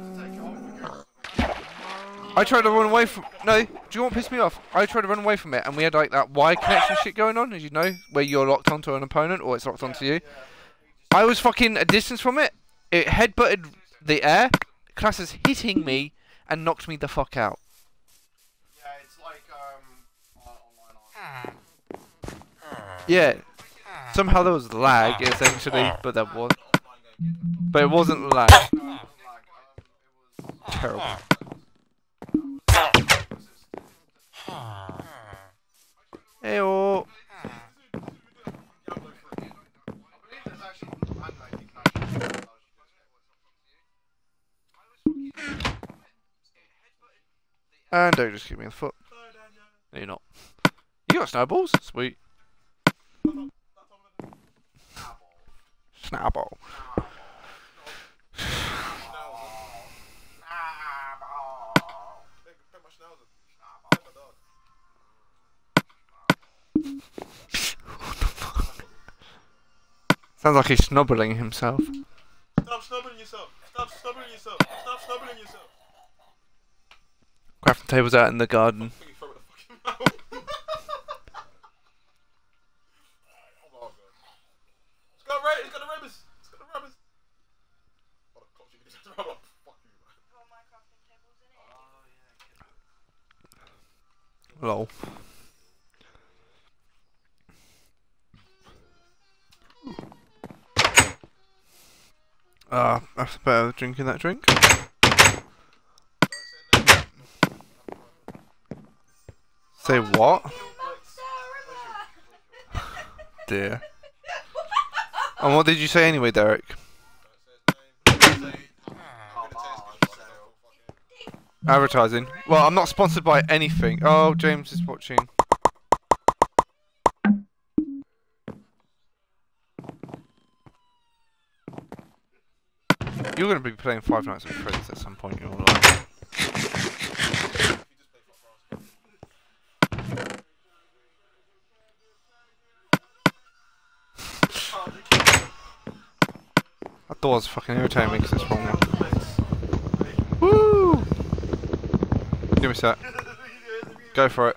I tried to run away from... No, do you want to piss me off? I tried to run away from it, and we had like that wire connection shit going on, as you know, where you're locked onto an opponent, or it's locked onto you. I was fucking a distance from it, it headbutted the air, Classes hitting me, and knocked me the fuck out. Yeah, it's like, um, uh, online art. Yeah. Somehow there was lag, essentially, but there was... But it wasn't lag. Terrible. Heyo. And don't just give me the foot. No, you're not. You got snowballs? Sweet. Snowball. Sounds like he's snubbling himself. Stop snubbling yourself! Stop snubbling yourself! Stop snubbling yourself! Crafting tables out in the garden. It's got ra it's got a rabbit! It's got a rabbit! What a cock, you can just rub up. Fuck you, man. All my crafting tables in it. Lol. Ah, that's better than drinking that drink. Say what? Dear. And what did you say anyway, Derek? Advertising. Well, I'm not sponsored by anything. Oh, James is watching. You're going to be playing Five Nights at Freddy's at some point in your life. That door's fucking irritating me because it's wrong one. Woo! Give me a sec. Go for it.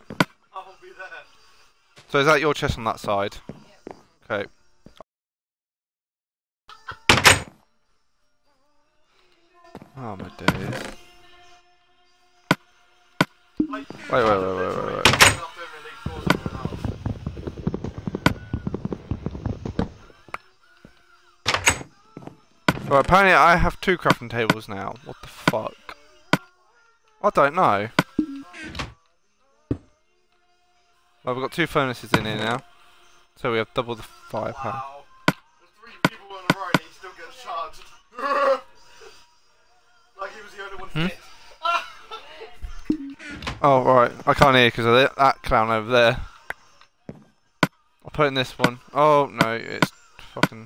So is that your chest on that side? Okay. Oh my days. Wait, wait, wait, wait, wait, wait. Well, apparently I have two crafting tables now. What the fuck? I don't know. Well, we've got two furnaces in here now. So we have double the firepower. Wow. There's three people on the road and he still gets charged. Like he was the only one Hmm? hit. Oh, right. I can't hear because of that, that clown over there. I'll put in this one. Oh, no. It's fucking...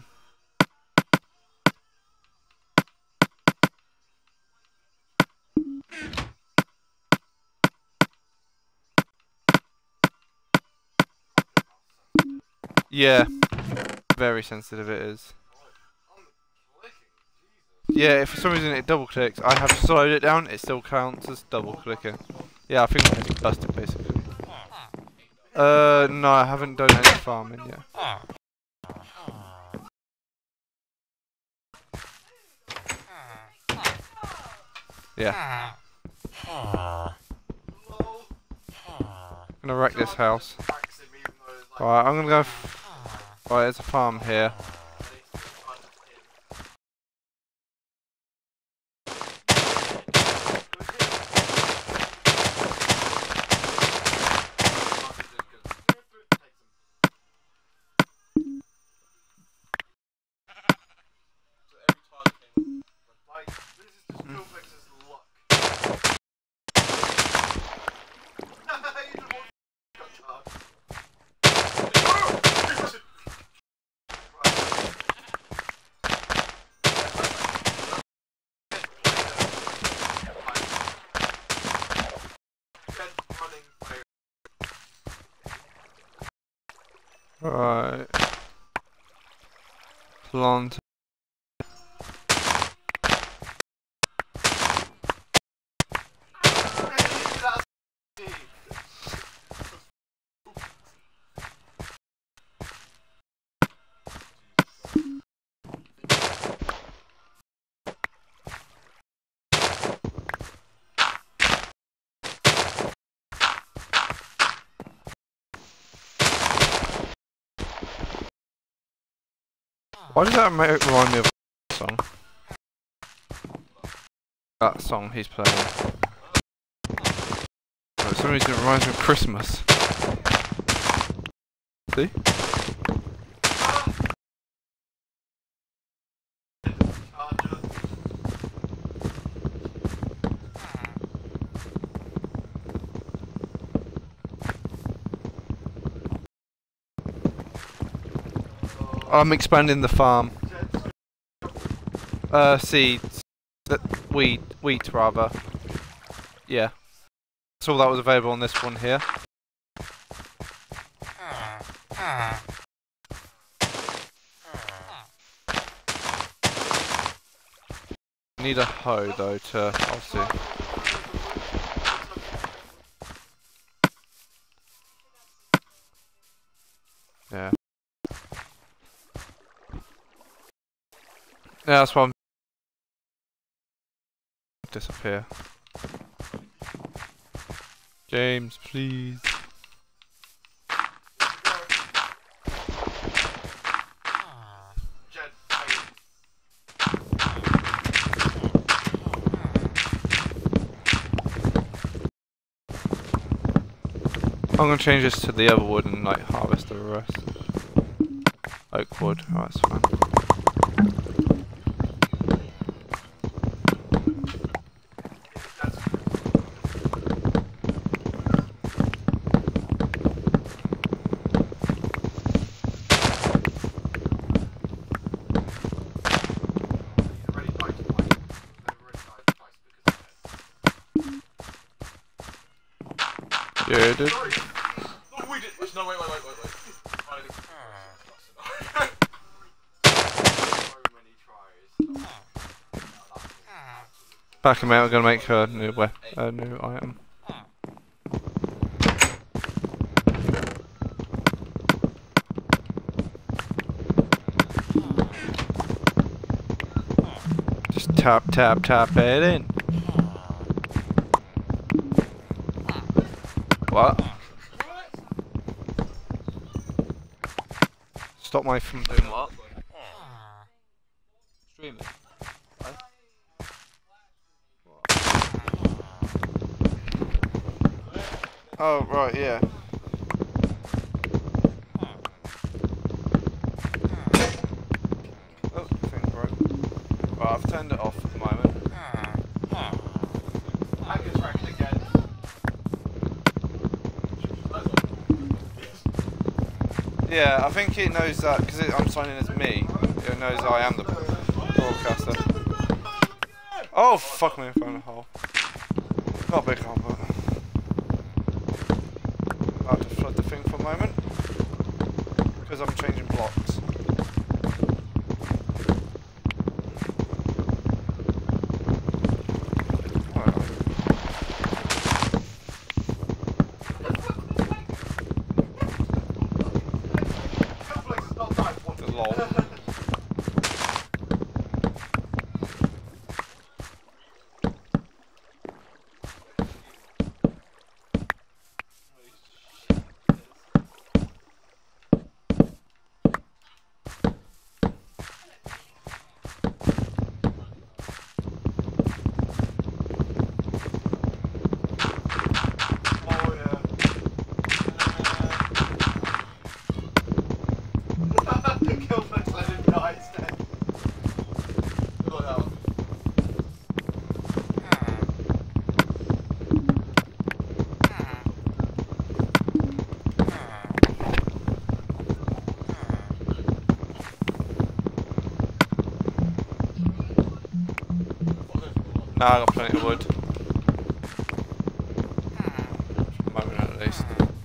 Yeah. Very sensitive it is. Yeah, if for some reason it double clicks, I have slowed it down, it still counts as double clicking. Yeah, I think I'm getting busted basically. Uh, no, I haven't done any farming yet. Yeah. I'm gonna wreck this house. Alright, I'm gonna go. F Alright, there's a farm here. Right. Plant. Why does that make, remind me of a song? That song he's playing. For some reason it reminds me of Christmas. See? I'm expanding the farm. Uh, seeds. The wheat, wheat rather. Yeah. That's all that was available on this one here. Need a hoe though to, I'll see. Yeah. Yeah, that's why I'm disappear. James, please. Jed, I'm gonna change this to the other wood and like harvest the rest. Oak wood, oh, that's fine. Yeah, dude. Sorry. No, we did. No, wait, wait, wait, wait, wait. Back him out, we're gonna make a new we a new item. Just tap, tap, tap it in. What? Stop my from doing what? Streaming. Oh, right, yeah. Oh, thing broke. Well, I've turned it off at the moment. I get tracked again. Yeah, I think it knows that because I'm signing as me. It knows I am the broadcaster. Oh, fuck me, I found a hole. Not a big hole, but I have to flood the thing for a moment because I'm changing blocks. The lol. Nah, I got plenty of wood. For the moment at least.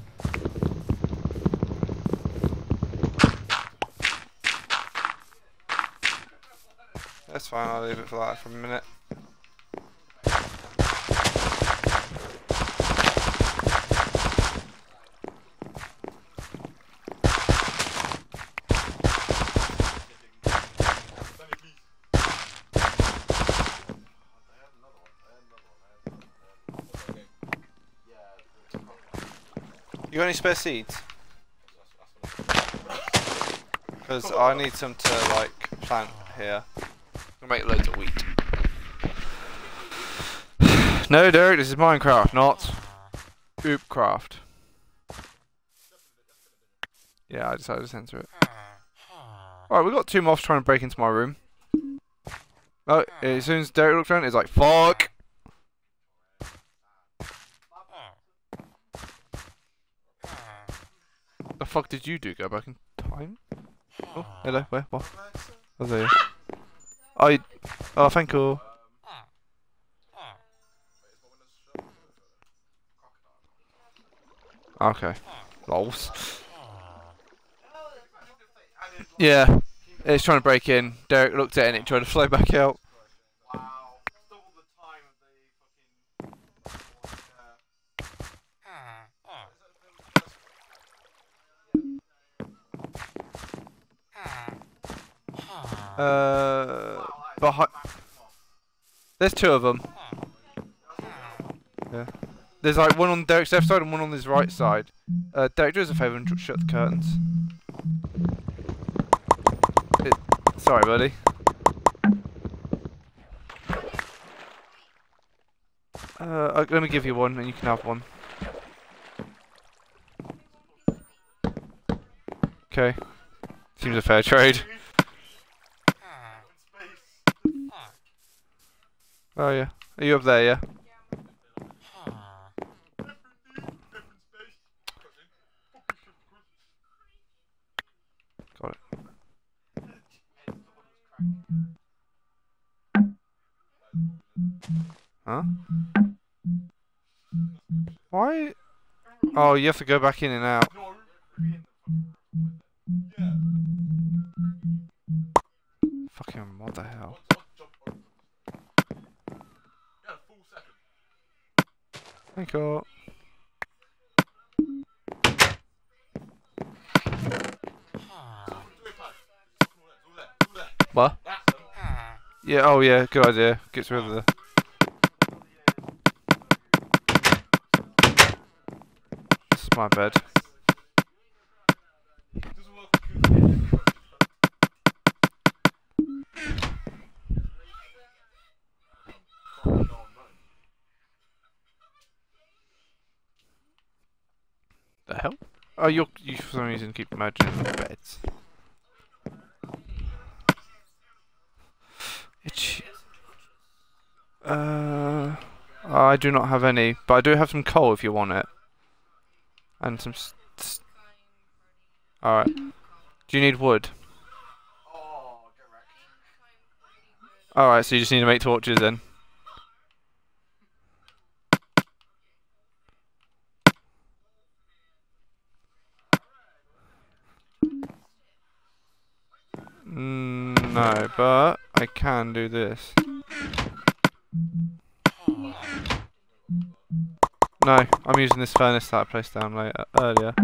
That's fine, I'll leave it for that for a minute. You got any spare seeds? Because I need some to like plant here. I'm gonna make loads of wheat. No, Derek, this is Minecraft, not Oopcraft. Yeah, I decided to censor it. Alright, we got two moths trying to break into my room. Oh, as soon as Derek looks around, it's like, fuck! The fuck did you do? Go back in time? Oh, hello, where? What? Oh, there you are. I. Oh, thank you. Okay. Lols. Yeah. It's trying to break in. Derek looked at it and it tried to fly back out. Uh, behind. There's two of them. Yeah. There's like one on Derek's left side and one on his right side. Uh, Derek, do us a favour and shut the curtains. It, sorry, buddy. Uh, let me give you one and you can have one. Okay. Seems a fair trade. Oh yeah. Are you up there, yeah? Got it. Huh? Why? Oh, you have to go back in and out. Fucking what the hell? Thank you. What? Yeah, oh yeah, good idea. Gets rid of the... This is my bed. The hell? Oh, you're, you for some reason keep imagining the beds. Itchy. Uh, I do not have any, but I do have some coal if you want it. And some... Alright. Do you need wood? Alright, so you just need to make torches then. Mm, no, but I can do this. No, I'm using this furnace that I placed down later, earlier.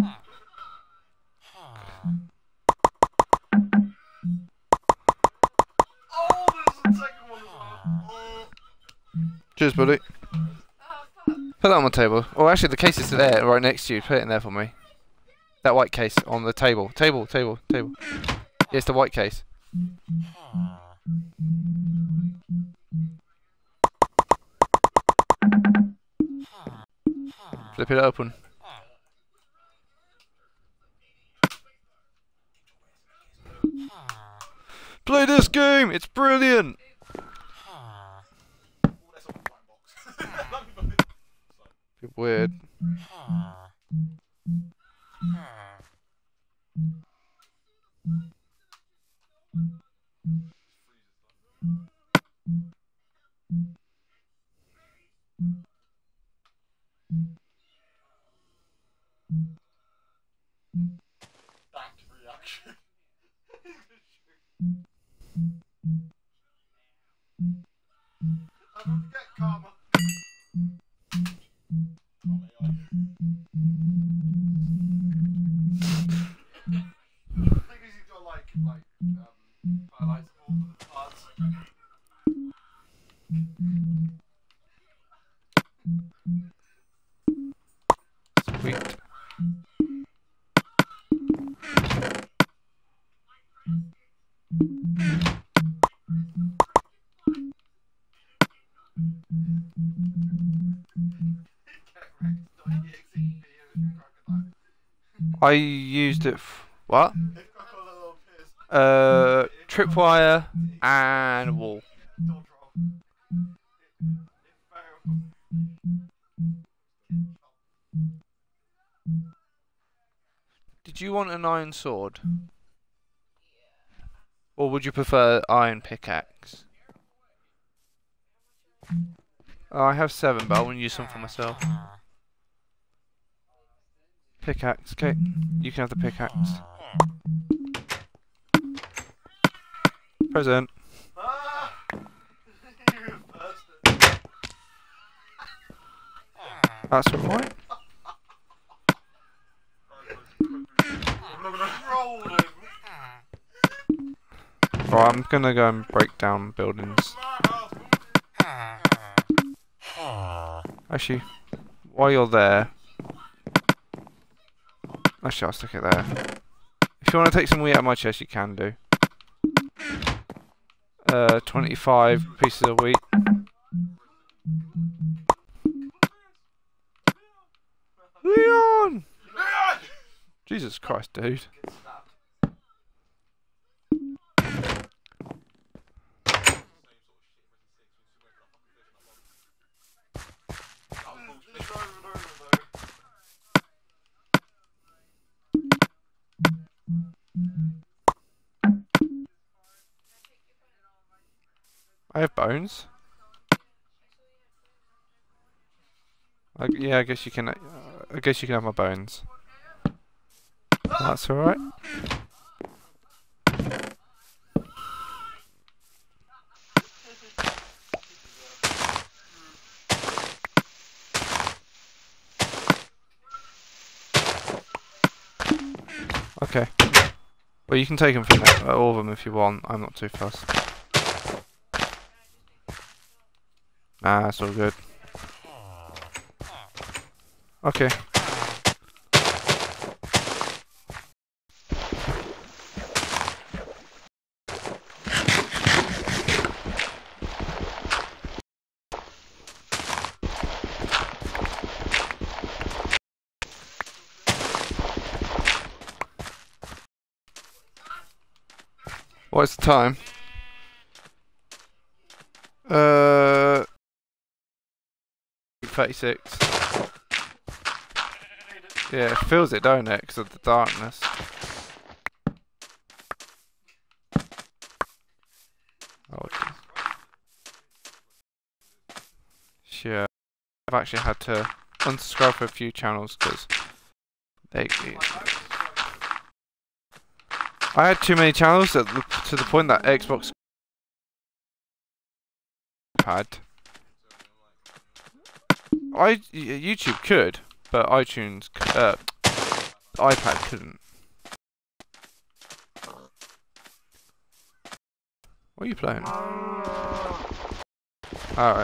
Cheers, buddy. Put that on the table. Oh, actually, the case is there, right next to you. Put it in there for me. That white case on the table. Table, table, table. Yes, the white case. Flip it open. Play this game! It's brilliant! Bit weird. Back reaction. I don't get karma. Sweet. I used it. F what? Uh, tripwire and wall. Did you want an iron sword? Or would you prefer iron pickaxe? Oh, I have seven, but I want to use some for myself. Pickaxe, okay. You can have the pickaxe. Present. That's alright. Alright, I'm gonna go and break down buildings. Actually, while you're there... Actually, I'll stick it there. If you want to take some wheat out of my chest, you can do. Uh, twenty-five pieces of wheat. Leon! Jesus Christ, dude. I have bones. I, yeah, I guess you can. Uh, I guess you can have my bones. That's all right. Okay. Well, you can take them from there, all of them if you want. I'm not too fussed. Nah, that's all good. Okay. What's the time? Uh, thirty-six. Yeah, it feels it, don't it? Because of the darkness. Oh, geez. Sure. I've actually had to unsubscribe for a few channels because they. I had too many channels at the, to the point that Xbox had. I YouTube could, but iTunes, uh, iPad couldn't. What are you playing? Alright.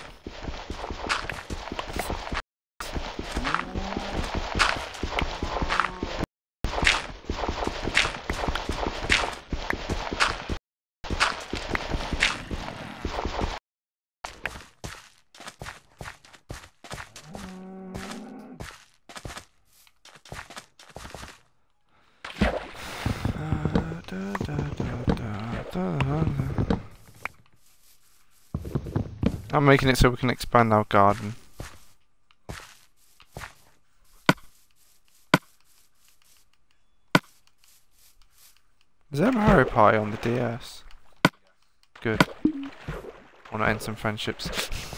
I'm making it so we can expand our garden. Is there Mario Party on the D S? Good. I want to end some friendships.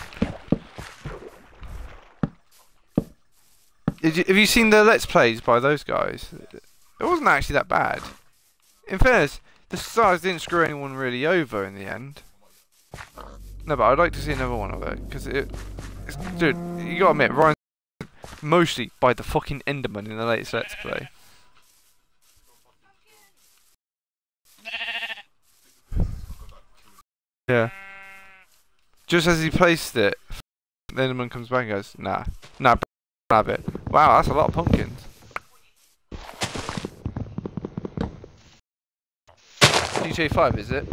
Did you, have you seen the Let's Plays by those guys? It wasn't actually that bad. In fairness, the stars didn't screw anyone really over in the end. No, but I'd like to see another one of it, because it... It's, dude, you gotta admit, Ryan's mostly by the fucking Enderman in the latest Let's Play. Yeah. Just as he placed it, the Enderman comes back and goes, nah, nah, have it. Wow, that's a lot of pumpkins. G T A five, is it?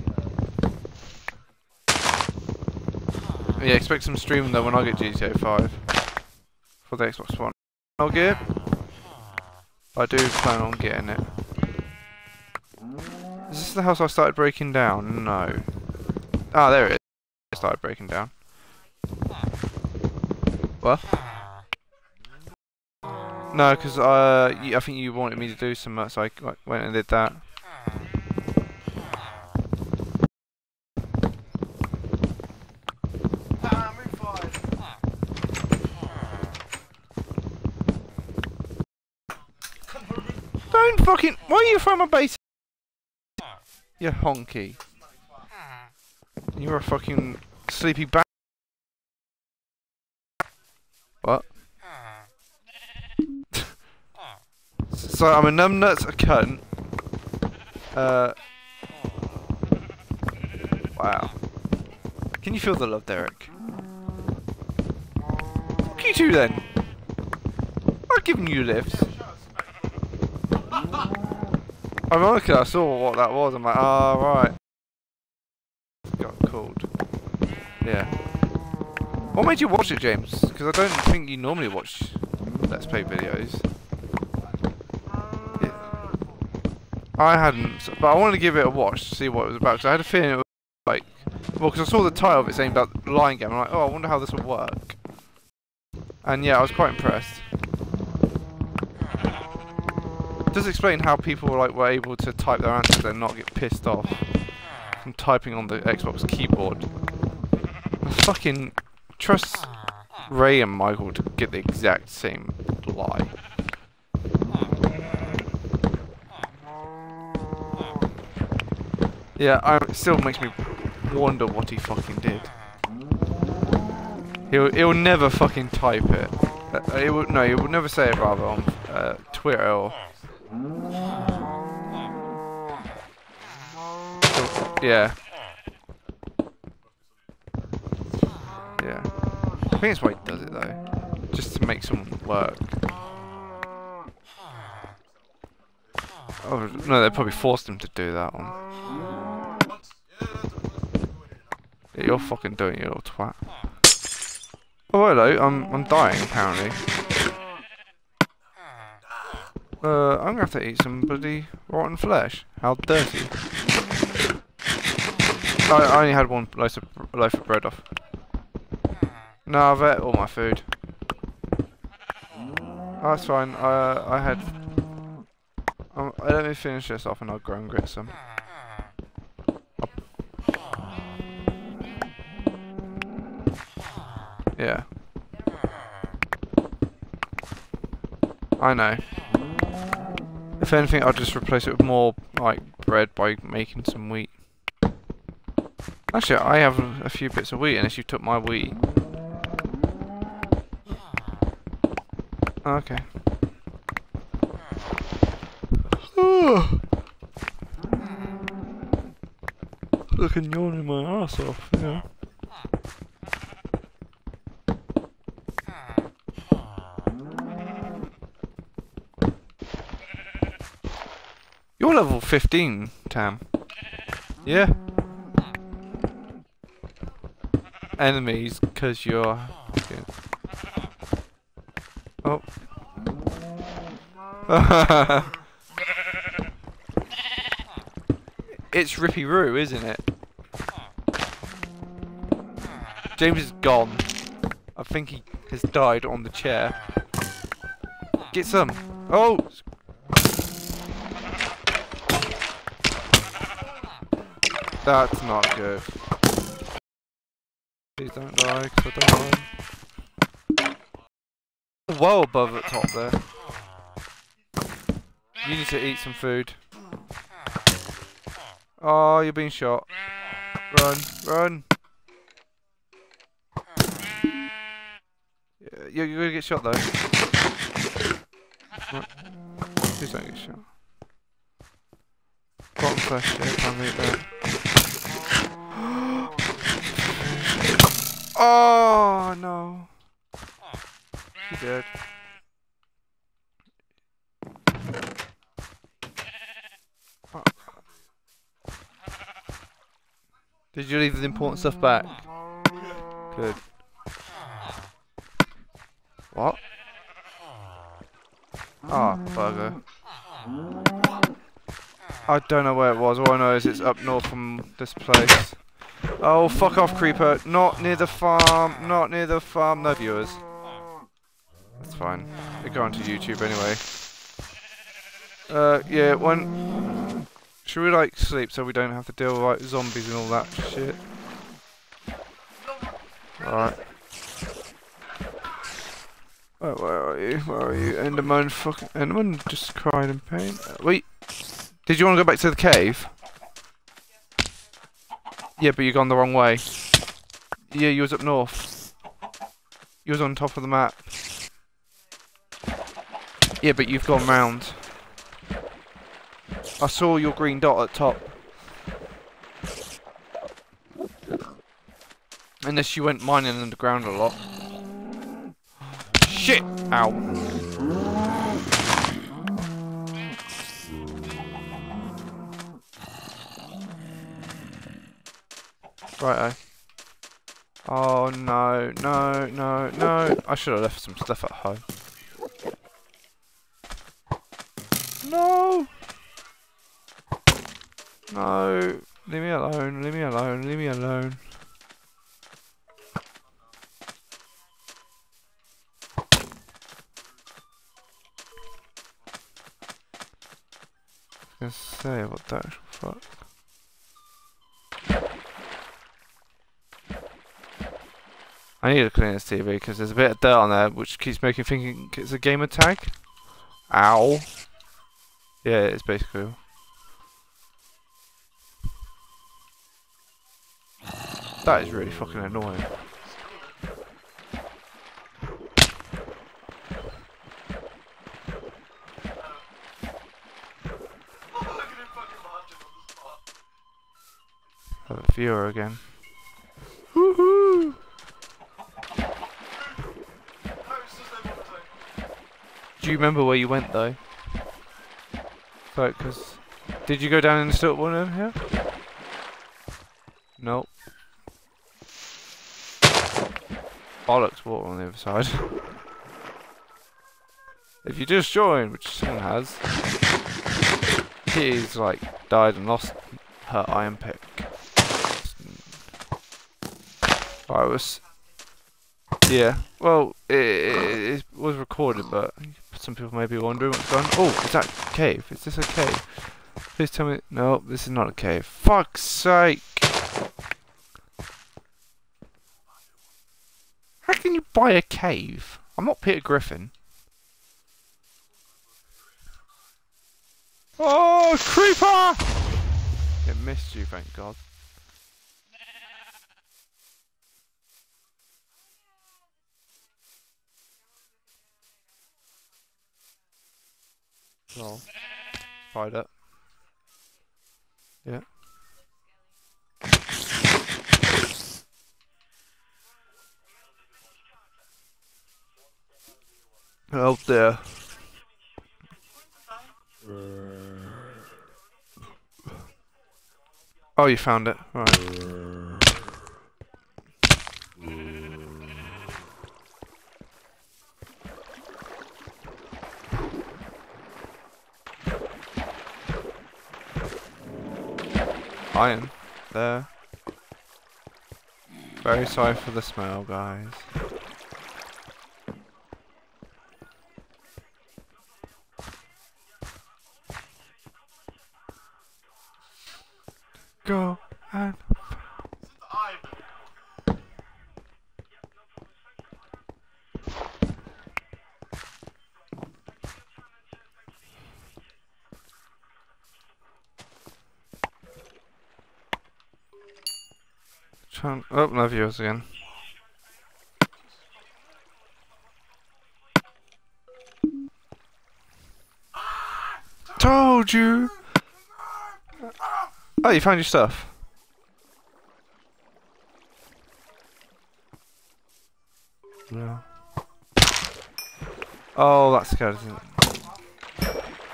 Yeah, expect some streaming though when I get G T A five for the Xbox One. I'll get it. I do plan on getting it. Is this the house I started breaking down? No. Ah, there it is. I started breaking down. What? No, because uh, I think you wanted me to do some, uh, so I went and did that. Don't fucking... Why are you throwing my base? You honky. You're a fucking sleepy bat. What? So I'm a numbnuts, a cunt. Uh... Wow. Can you feel the love, Derek? Fuck you two then. I've given you lifts. Ironically, I saw what that was. I'm like, ah, oh, right. Got called. Yeah. What made you watch it, James? Because I don't think you normally watch Let's Play videos. Yeah. I hadn't, but I wanted to give it a watch to see what it was about. Because I had a feeling it was like, well, because I saw the title of it saying about the Lion Game. I'm like, oh, I wonder how this would work. And yeah, I was quite impressed. It does explain how people like were able to type their answers and not get pissed off from typing on the Xbox keyboard. I fucking trust Ray and Michael to get the exact same lie. Yeah, I, it still makes me wonder what he fucking did. He'll he'll never fucking type it. Uh, he will, no, he will never say it rather on uh, Twitter or. Yeah. Yeah. I think that's why he does it though, just to make someone work. Oh no, they probably forced him to do that one. Yeah, you're fucking doing it, you little twat. Oh hello, I'm I'm dying apparently. Uh, I'm gonna have to eat some bloody rotten flesh. How dirty! I, I only had one loaf of loaf of bread off. No, I've ate all my food. Oh, that's fine. I I had. Um, let me finish this off and I'll go and get some. Yeah. I know. If anything, I'll just replace it with more like bread by making some wheat. Actually, I have a few bits of wheat, unless you took my wheat. Okay. Looking yawning my ass off, yeah. You're level fifteen, Tam. Yeah. Enemies, cause you're. Oh. It's Rippy Roo, isn't it? James is gone. I think he has died on the chair. Get some. Oh! That's not good. Please don't die, cause I don't mind. Well above the top there. You need to eat some food. Oh, you're being shot. Run, run. Yeah, you're, you're gonna get shot though. Right. Please don't get shot. Bottom flesh, yeah, can't eat that. Oh no. She's dead. Oh. Did you leave the important stuff back? Good. What? Ah, oh, bugger. I don't know where it was, all I know is it's up north from this place. Oh, fuck off, creeper. Not near the farm, not near the farm. No viewers. That's fine. They go onto YouTube anyway. Uh, yeah, when... Should we, like, sleep so we don't have to deal with, like, zombies and all that shit? Alright. Oh, where are you? Where are you? Enderman, fucking Enderman just crying in pain. Uh, wait. Did you want to go back to the cave? Yeah, but you've gone the wrong way. Yeah, you was up north. You was on top of the map. Yeah, but you've gone round. I saw your green dot at top. Unless you went mining underground a lot. Shit! Ow. Righto. Oh no, no, no, no. I should have left some stuff at home. No! No. Leave me alone, leave me alone, leave me alone. I was gonna say, what the actual fuck? I need to clean this T V because there's a bit of dirt on there which keeps making me thinking it's a gamer tag. Ow. Yeah, it's basically. That is really fucking annoying. Have a viewer again. Woohoo! Do you remember where you went though? Like, cause did you go down in the stilt one in here? Nope. Bollocks, water on the other side. If you just joined, which someone has, Kitty's like died and lost her iron pick. Alright, was yeah. Well, it, it, it was recorded, but some people may be wondering what's going on. Oh, is that a cave? Is this a cave? Please tell me. No, this is not a cave. Fuck's sake! How can you buy a cave? I'm not Peter Griffin. Oh, creeper! It missed you, thank God. Oh, tried it. Yeah. Oh dear. Oh, you found it. Right. Iron. There. Very sorry for the smell, guys. Go and trying. Oh, no viewers again. Told you. Oh, you found your stuff. No. Oh, that's good, isn't it?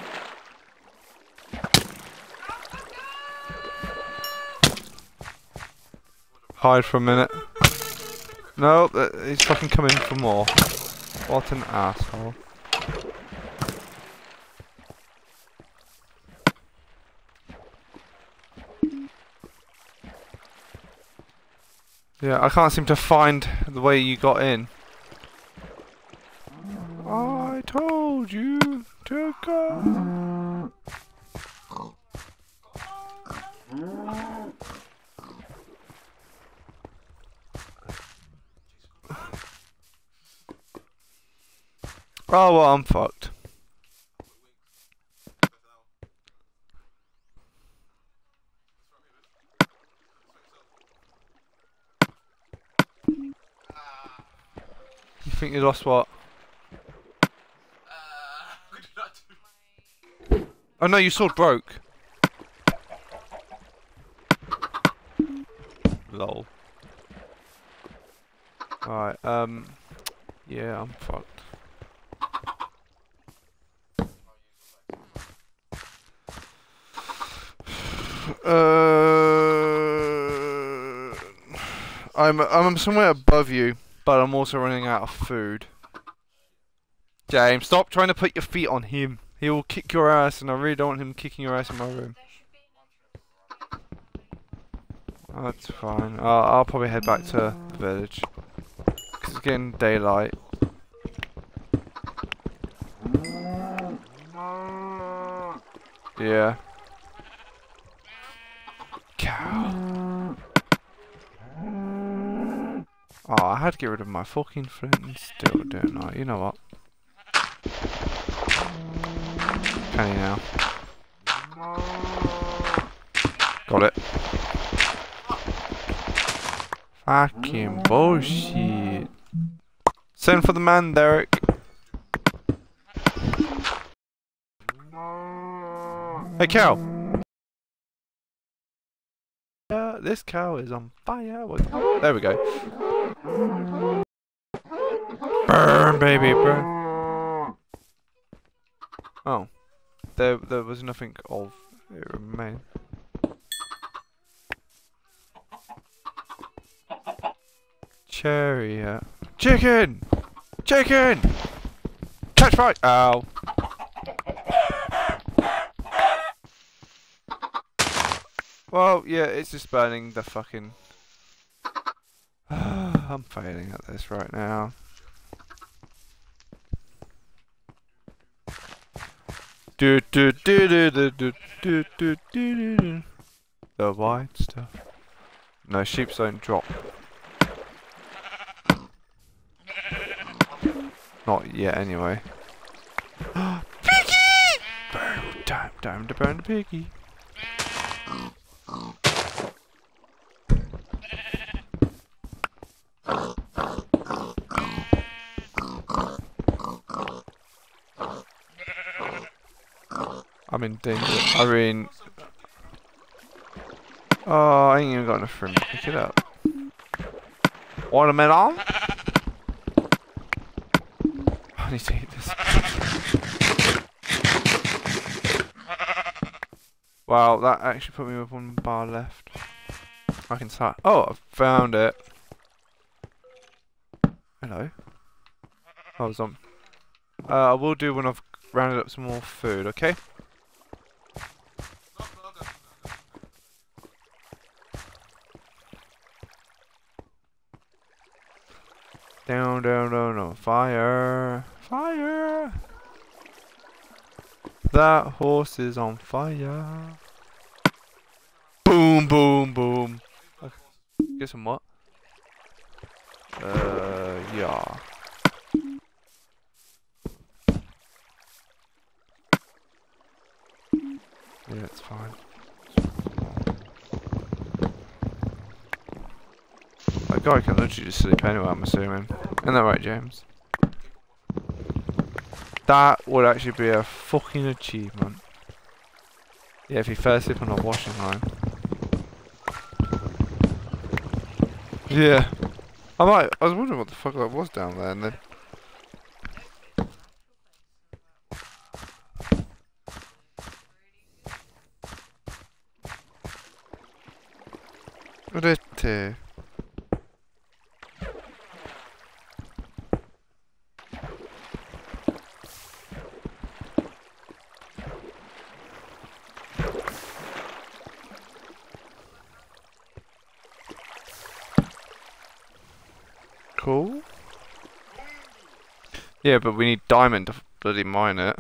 Hide for a minute. No, he's fucking coming for more. What an asshole. Yeah, I can't seem to find the way you got in. I told you to go. Oh, well, I'm fucked. You think you lost what? Oh no, your sword broke. Lol. Alright, um... yeah, I'm fucked. Uh, I'm I'm somewhere above you, but I'm also running out of food. James, stop trying to put your feet on him. He will kick your ass, and I really don't want him kicking your ass in my room. Oh, that's fine. I'll, I'll probably head back to the village. Because it's getting daylight. Yeah. Cow. Oh, I had to get rid of my fucking flint and still don't I? You know what? Can you now? Got it. Fucking bullshit. Send for the man, Derek. Hey, cow. Uh, this cow is on fire. There we go. Burn, baby, burn. Oh, there, there was nothing of it remain. Chariot. Chicken! Chicken! Catch fire! Ow. Well, yeah, it's just burning the fucking... I'm failing at this right now. Do do do do do do do do do do. The white stuff. No, sheep don't drop. Not yet, anyway. Piggy! Burn! Time, time to burn the piggy. I'm in danger. I mean, oh, I ain't even got enough room to pick it up. Watermelon? I need to eat this. Wow, that actually put me with one bar left. I can start. Oh, I found it. Hello. I was on. Uh, I will do when I've rounded up some more food, okay? Down, down, down, down. Fire! Fire! That horse is on fire. Boom, boom, boom. Okay. Get some what? Uh, yeah. Yeah, it's fine. That guy can literally just sleep anywhere, I'm assuming. Isn't that right, James? That would actually be a fucking achievement. Yeah, if he fell asleep on a washing line. Yeah. I might, I was wondering what the fuck that was down there and then... Vedete. Cool. Yeah, but we need diamond to bloody mine it.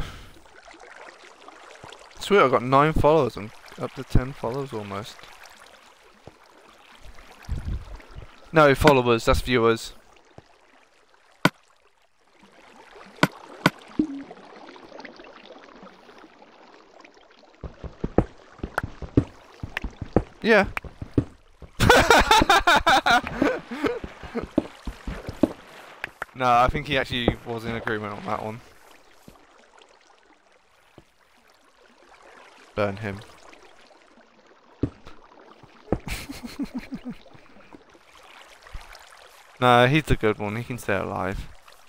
Sweet, I got nine followers and up to ten followers almost. No, followers, that's viewers. Yeah. No, I think he actually was in agreement on that one. Burn him. No, he's the good one. He can stay alive.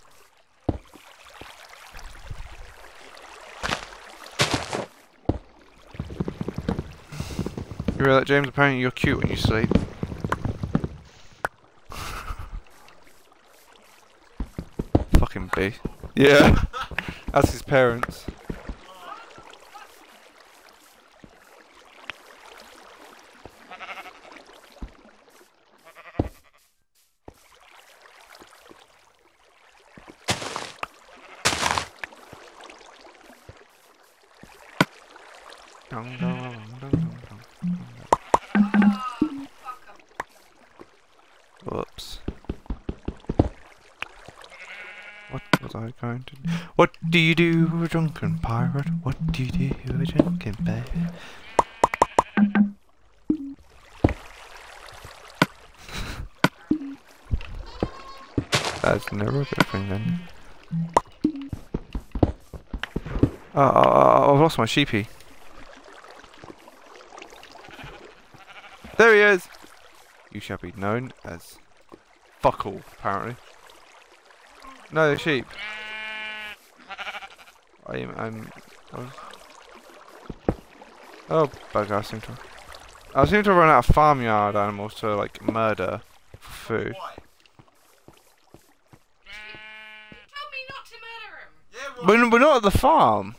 You realize that, James? Apparently you're cute when you sleep. Fucking beast. Yeah. That's his parents. Dun, dun, dun, dun, dun. Whoops. going to... What do you do, a drunken pirate? What do you do, a drunken baby? That's never a good thing then. Oh, oh, oh, I've lost my sheepy. There he is! You shall be known as Fuckle, apparently. No, the sheep. I am, I'm... I was, oh, bugger, I seem to... I seem to run out of farmyard animals to, like, murder for food. Why? You told me not to murder him. Yeah, We're, we're not at the farm.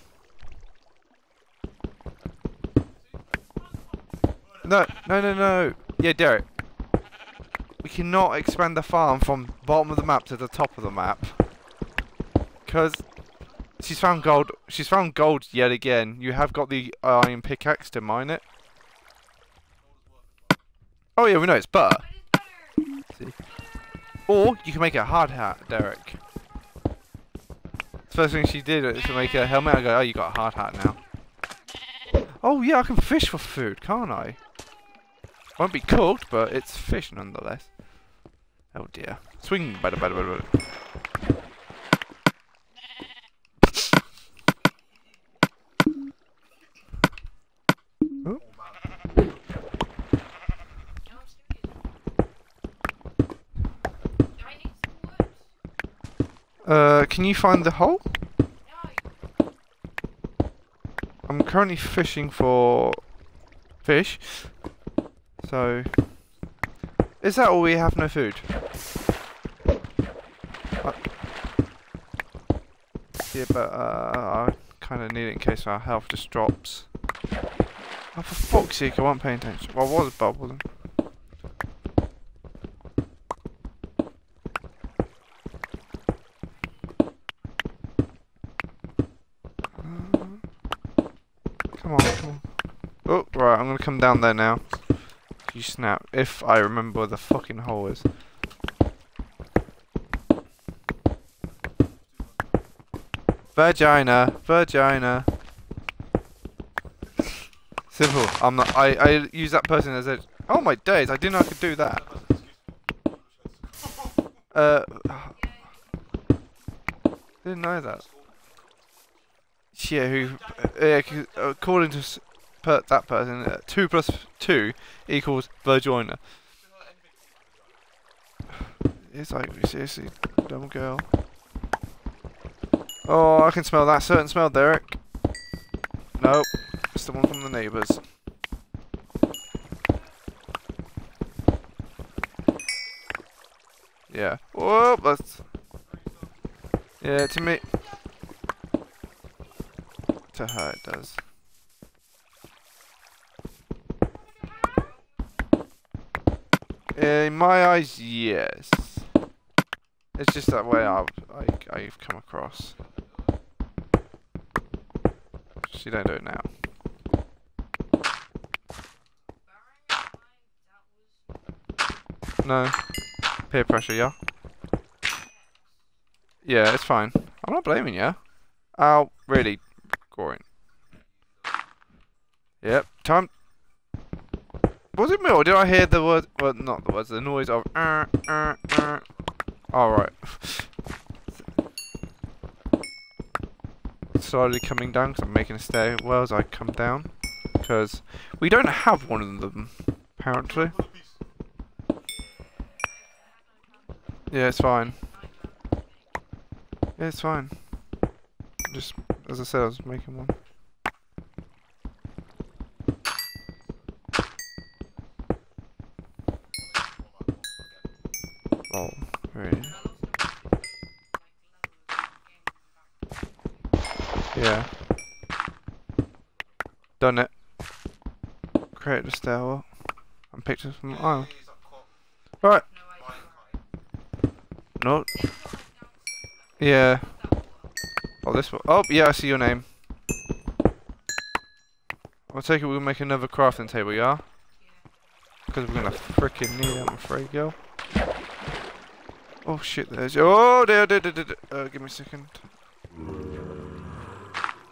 No, no, no, no. Yeah, Derek. We cannot expand the farm from bottom of the map to the top of the map. Because she's found gold. She's found gold yet again. You have got the iron pickaxe to mine it. Oh yeah, we know it's butter. But it's better. See? Or you can make it a hard hat, Derek. The first thing she did is to make a helmet. I go, oh, you got a hard hat now. Oh yeah, I can fish for food, can't I? Won't be cooked, but it's fish nonetheless. Oh dear. Swing, bada bada bada bada. Oh. I need some wood. Uh, can you find the hole? No. I'm currently fishing for fish. So, is that all we have? No food? Uh, yeah, but uh, I kind of need it in case our health just drops. Oh, for fuck's sake, I wasn't paying attention. Well, I was bubbling. Uh, come on, come on. Oh, right, I'm gonna come down there now. You snap, if I remember where the fucking hole is. Vagina, vagina. Simple. I'm not. I I use that person as a. Oh my days! I didn't know I could do that. Uh. Didn't know that. Yeah. Who? Uh, yeah, according to s- per, that person, uh, two plus two equals vagina. It's like seriously, dumb girl. Oh, I can smell that certain smell, Derek. Nope, it's the one from the neighbours. Yeah. Whoa, that's. Yeah, to me. To her, it does. In my eyes, yes. It's just that way I've, I, I've come across. She don't do it now. No. Peer pressure, yeah? Yeah, it's fine. I'm not blaming you. Oh, really? Goring. Yep, time. Was it me or did I hear the word? Well, not the words, the noise of. Uh, uh, uh. Alright. Slowly coming down because I'm making a stairwell as I come down. Because we don't have one of them, apparently. Yeah, it's fine. Yeah, it's fine. Just, as I said, I was making one. Oh, really? Yeah. Done it. Create the stairwell. And pictures from oh. Right. No. Yeah. Oh, this one. Oh, yeah, I see your name. I'll take it we'll make another crafting table, yeah? Because we're gonna frickin' need it, I'm afraid, girl. Oh shit, there's. Oh, there, there, there, there. Uh, give me a second.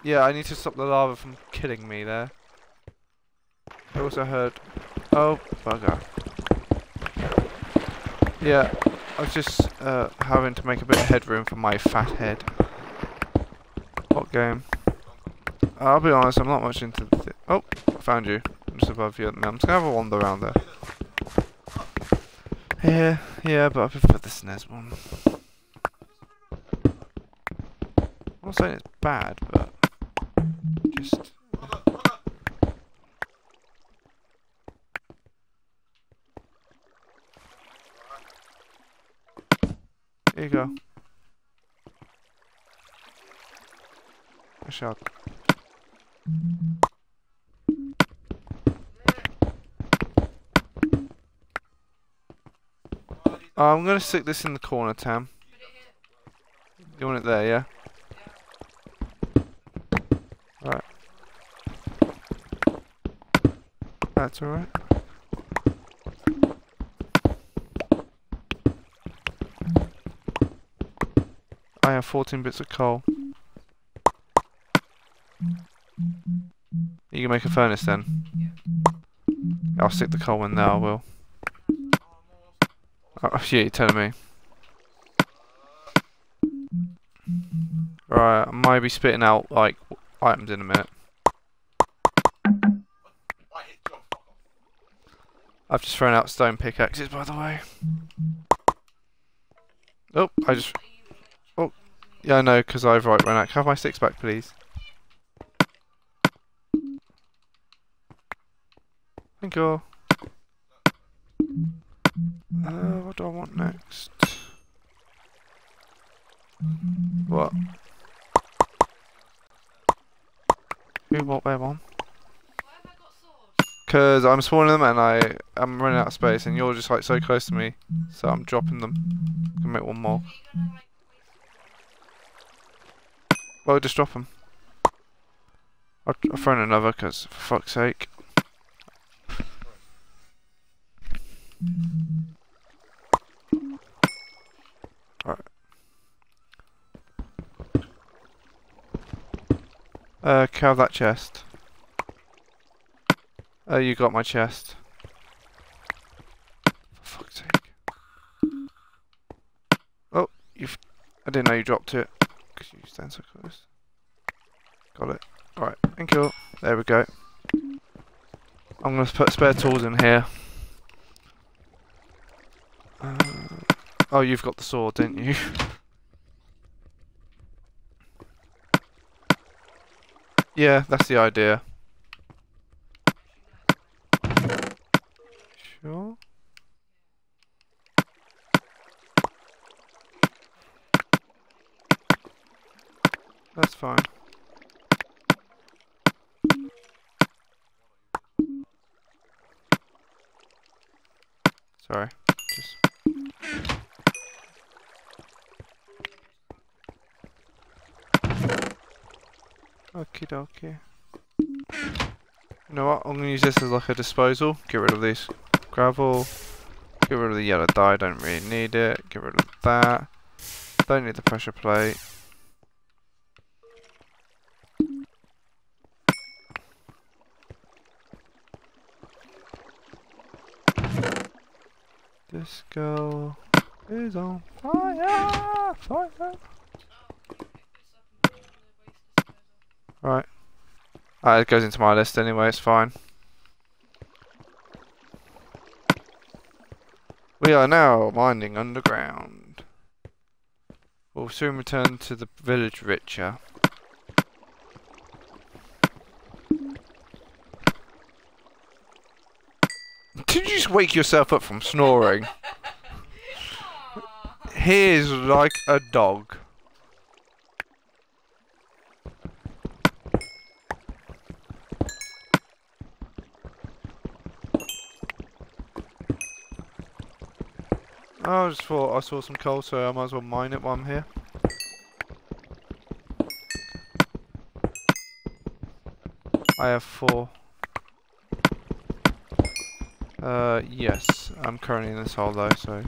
Yeah, I need to stop the lava from killing me there. I also heard... Oh, bugger. Yeah, I was just uh, having to make a bit of headroom for my fat head. What game? I'll be honest, I'm not much into the... Th oh, I found you. I'm just above you. I'm just going to have a wander around there. Yeah, yeah, but I prefer the S N E S one. I'm not saying it's bad, but... Just... Here you go. A shot. Oh, I'm gonna stick this in the corner, Tam. You want it there, yeah? Right. That's alright. I have fourteen bits of coal. You can make a furnace then. I'll stick the coal in there, I will. Oh, yeah, you're telling me. Right, I might be spitting out, like, items in a minute. I've just thrown out stone pickaxes, by the way. Oh, I just... Oh, yeah, I know, because I've right run out. Can I have my sticks back, please? Thank you. Uh, what do I want next? What? Who, what, where, one? Because I'm spawning them and I, I'm running out of space and you're just like so close to me. So I'm dropping them. Can make one more. Well, just drop them. I'll, I'll throw in another because, for fuck's sake. Right. Uh, can I have that chest? Oh, you got my chest. For fuck's sake. Oh, you've... I didn't know you dropped it. Because you stand so close. Got it. Alright, thank you. There we go. I'm going to put spare tools in here. Uh, oh, you've got the sword, didn't you? Yeah, that's the idea. Sure. That's fine. Sorry, just... Okie dokie. You know what, I'm going to use this as like a disposal. Get rid of these gravel. Get rid of the yellow dye, don't really need it. Get rid of that. Don't need the pressure plate. This girl is on fire! Fire! Right. Ah, it goes into my list anyway, it's fine. We are now mining underground. We'll soon return to the village richer. Did you just wake yourself up from snoring? He is like a dog. I just thought I saw some coal, so I might as well mine it while I'm here. I have four. Uh, yes, I'm currently in this hole though, so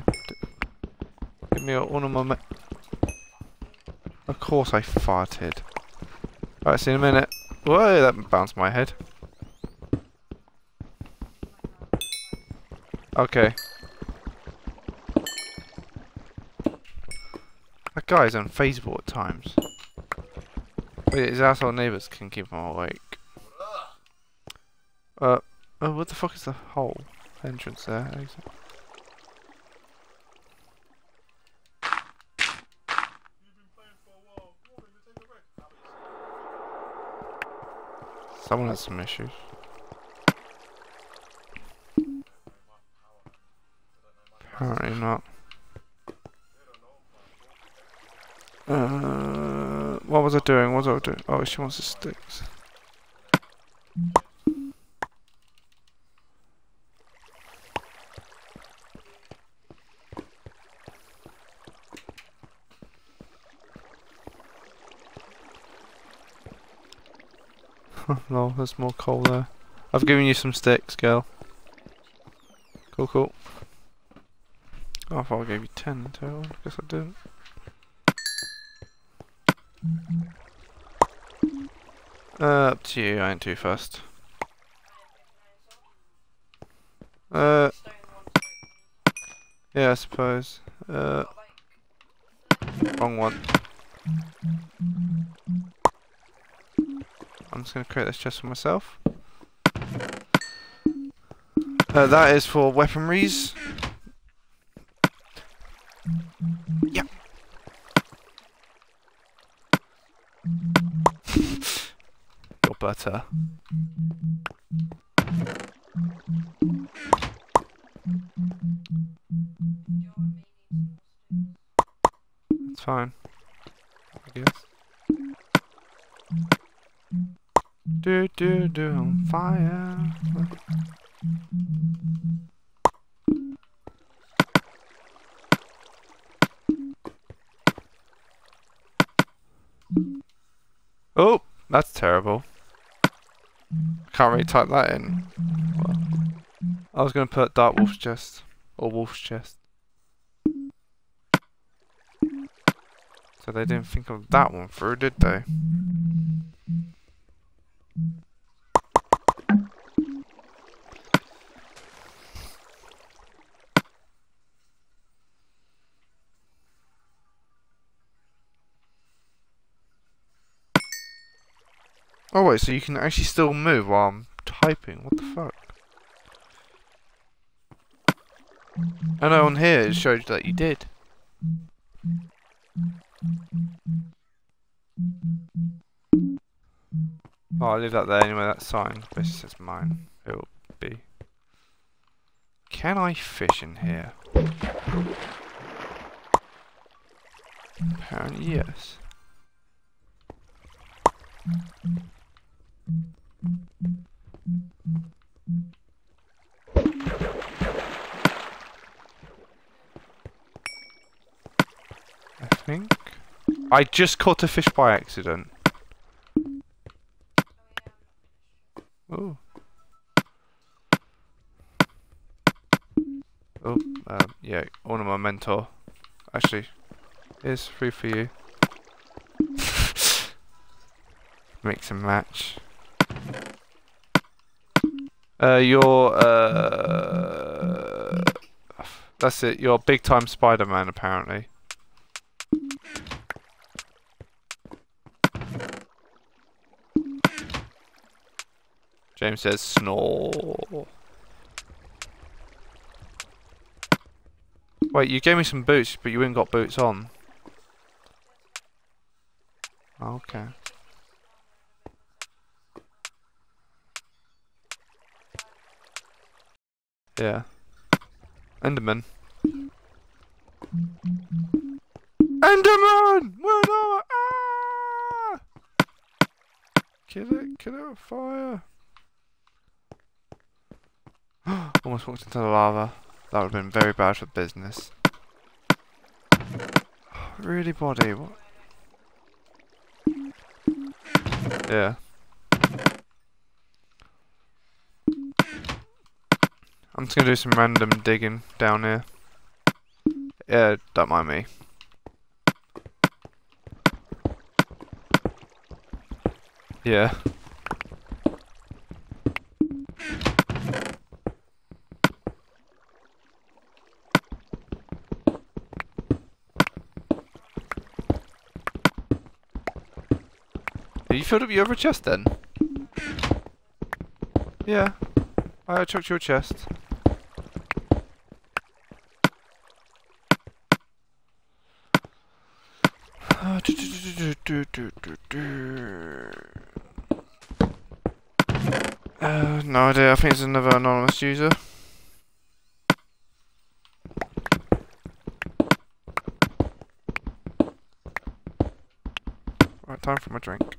give me one of my. Of course, I farted. Alright, see you in a minute. Whoa, that bounced my head. Okay. That guy's unfazable at times. Wait, his asshole neighbours can keep him awake. Uh, oh, what the fuck is the hole? Entrance there. Exit. Someone has some issues. Apparently not. Uh, what was I doing? What was I doing? Oh, she wants the sticks. Lol, there's more coal there. I've given you some sticks, girl. Cool, cool. Oh, I thought I gave you ten in total. I guess I didn't. Uh, up to you. I ain't too fast. Uh, yeah, I suppose. Uh, wrong one. I'm just going to create this chest for myself. Uh, that is for weaponries. Yep. Your butter. It's fine, I guess. Do do do on fire. Oh, that's terrible. Can't really type that in. Well, I was going to put Dark Wolf's chest or Wolf's chest. So they didn't think of that one through, did they? Oh wait, so you can actually still move while I'm typing? What the fuck? I know on here it showed that you did. Oh, I'll leave that there anyway, that sign basically says mine. It'll be. Can I fish in here? Apparently yes. I think I just caught a fish by accident. Oh. Oh, um, yeah, one of my mentor. Actually, here's free for you. Mix and match. Uh, you're, uh... That's it, you're big time Spider-Man, apparently. James says snore. Wait, you gave me some boots, but you ain't got boots on. Okay. Yeah. Enderman. Enderman! Where are ah! Kill it, kill it with fire. Almost walked into the lava. That would have been very bad for business. Really, body? What? Yeah. I'm just gonna do some random digging down here. Yeah, don't mind me. Yeah. Have you filled up your other chest then? Yeah. I chucked your chest. Uh, do, do, do, do, do, do, do. Uh, no idea. I think it's another anonymous user. Right, time for my drink.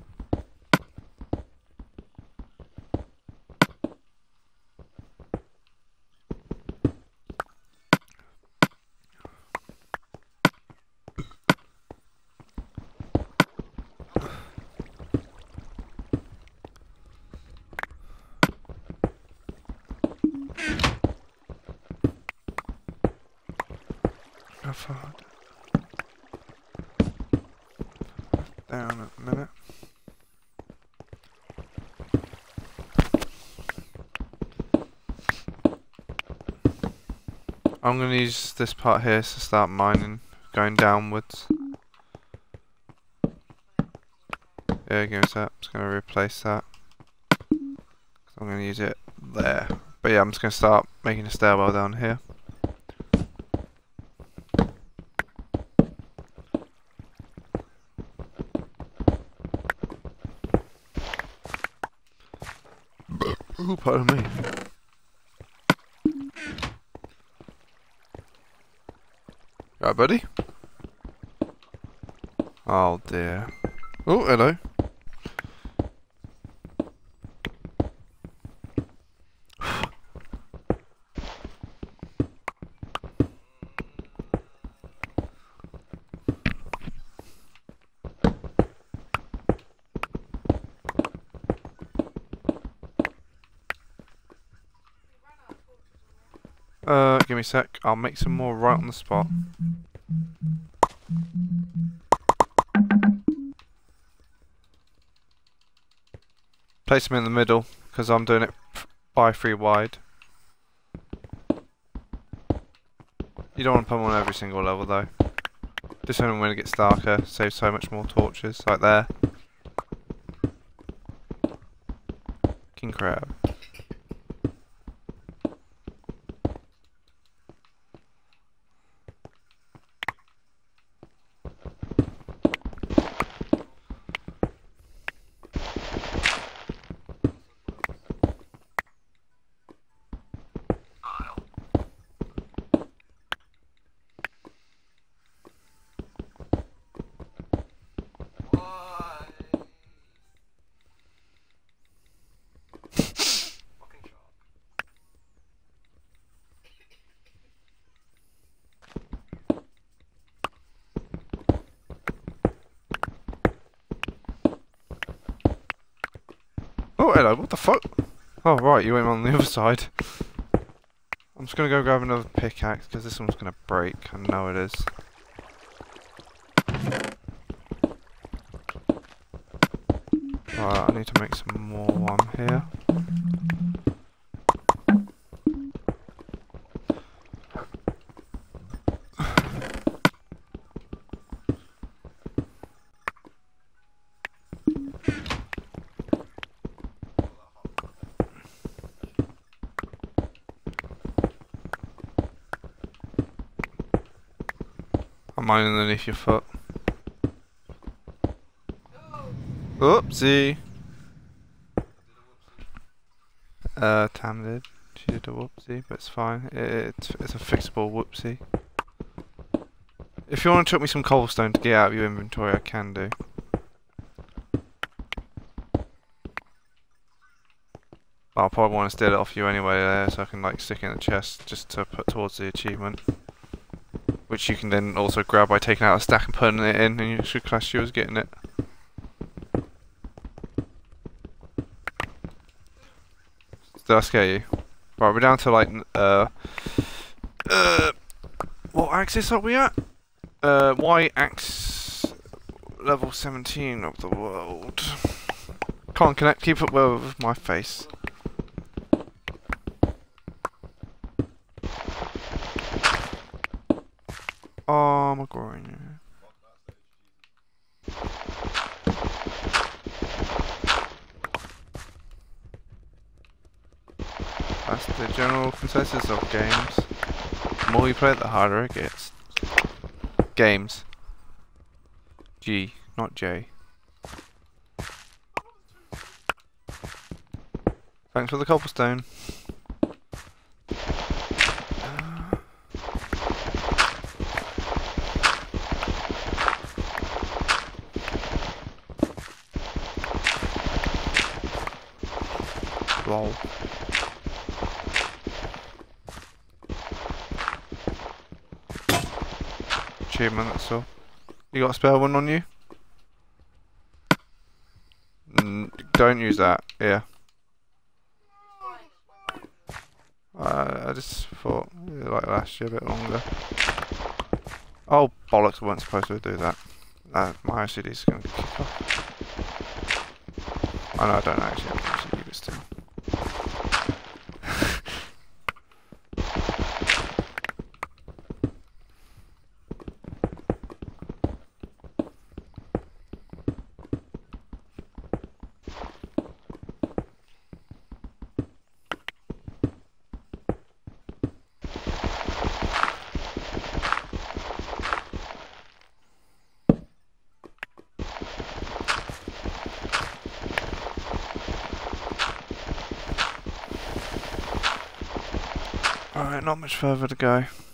How far? Down at the minute. I'm going to use this part here to start mining, going downwards. Yeah, give me a sec. I'm just going to replace that. I'm going to use it there. But yeah, I'm just going to start making a stairwell down here. Ooh, pardon me. Right, buddy? Oh dear. Oh, hello. Uh, give me a sec. I'll make some more right on the spot. Place them in the middle, because I'm doing it by three wide. You don't want to put them on every single level though. Just only when it gets darker, saves so much more torches, like there. King crab. Oh, hello, what the fuck? Oh, right, you went on the other side. I'm just gonna go grab another pickaxe, because this one's gonna break. I know it is. Right, I need to make some more one here. I'm mining underneath your foot. Oopsie. Uh, Tam did. She did a whoopsie, but it's fine. It, it's, it's a fixable whoopsie. If you want to chuck me some cobblestone to get out of your inventory, I can do. But I'll probably want to steal it off you anyway there, so I can like stick it in the chest just to put towards the achievement. Which you can then also grab by taking out a stack and putting it in, and you should class you as getting it. Did I scare you? Right, we're down to like, uh, uh, what axis are we at? Uh, Y axis level seventeen of the world. can't connect. Keep up well with my face. Oh, my groin. That's the general consensus of games. The more you play it, the harder it gets. Games. G, not J. Thanks for the cobblestone. Lol. Achievement, that's all. You got a spare one on you? Mm, don't use that, yeah. Uh, I just thought, it like last year a bit longer. Oh bollocks, I wasn't supposed to do that. Uh, my O C D's going to kick off. I know I don't actually have O C D, but still. Alright, not much further to go.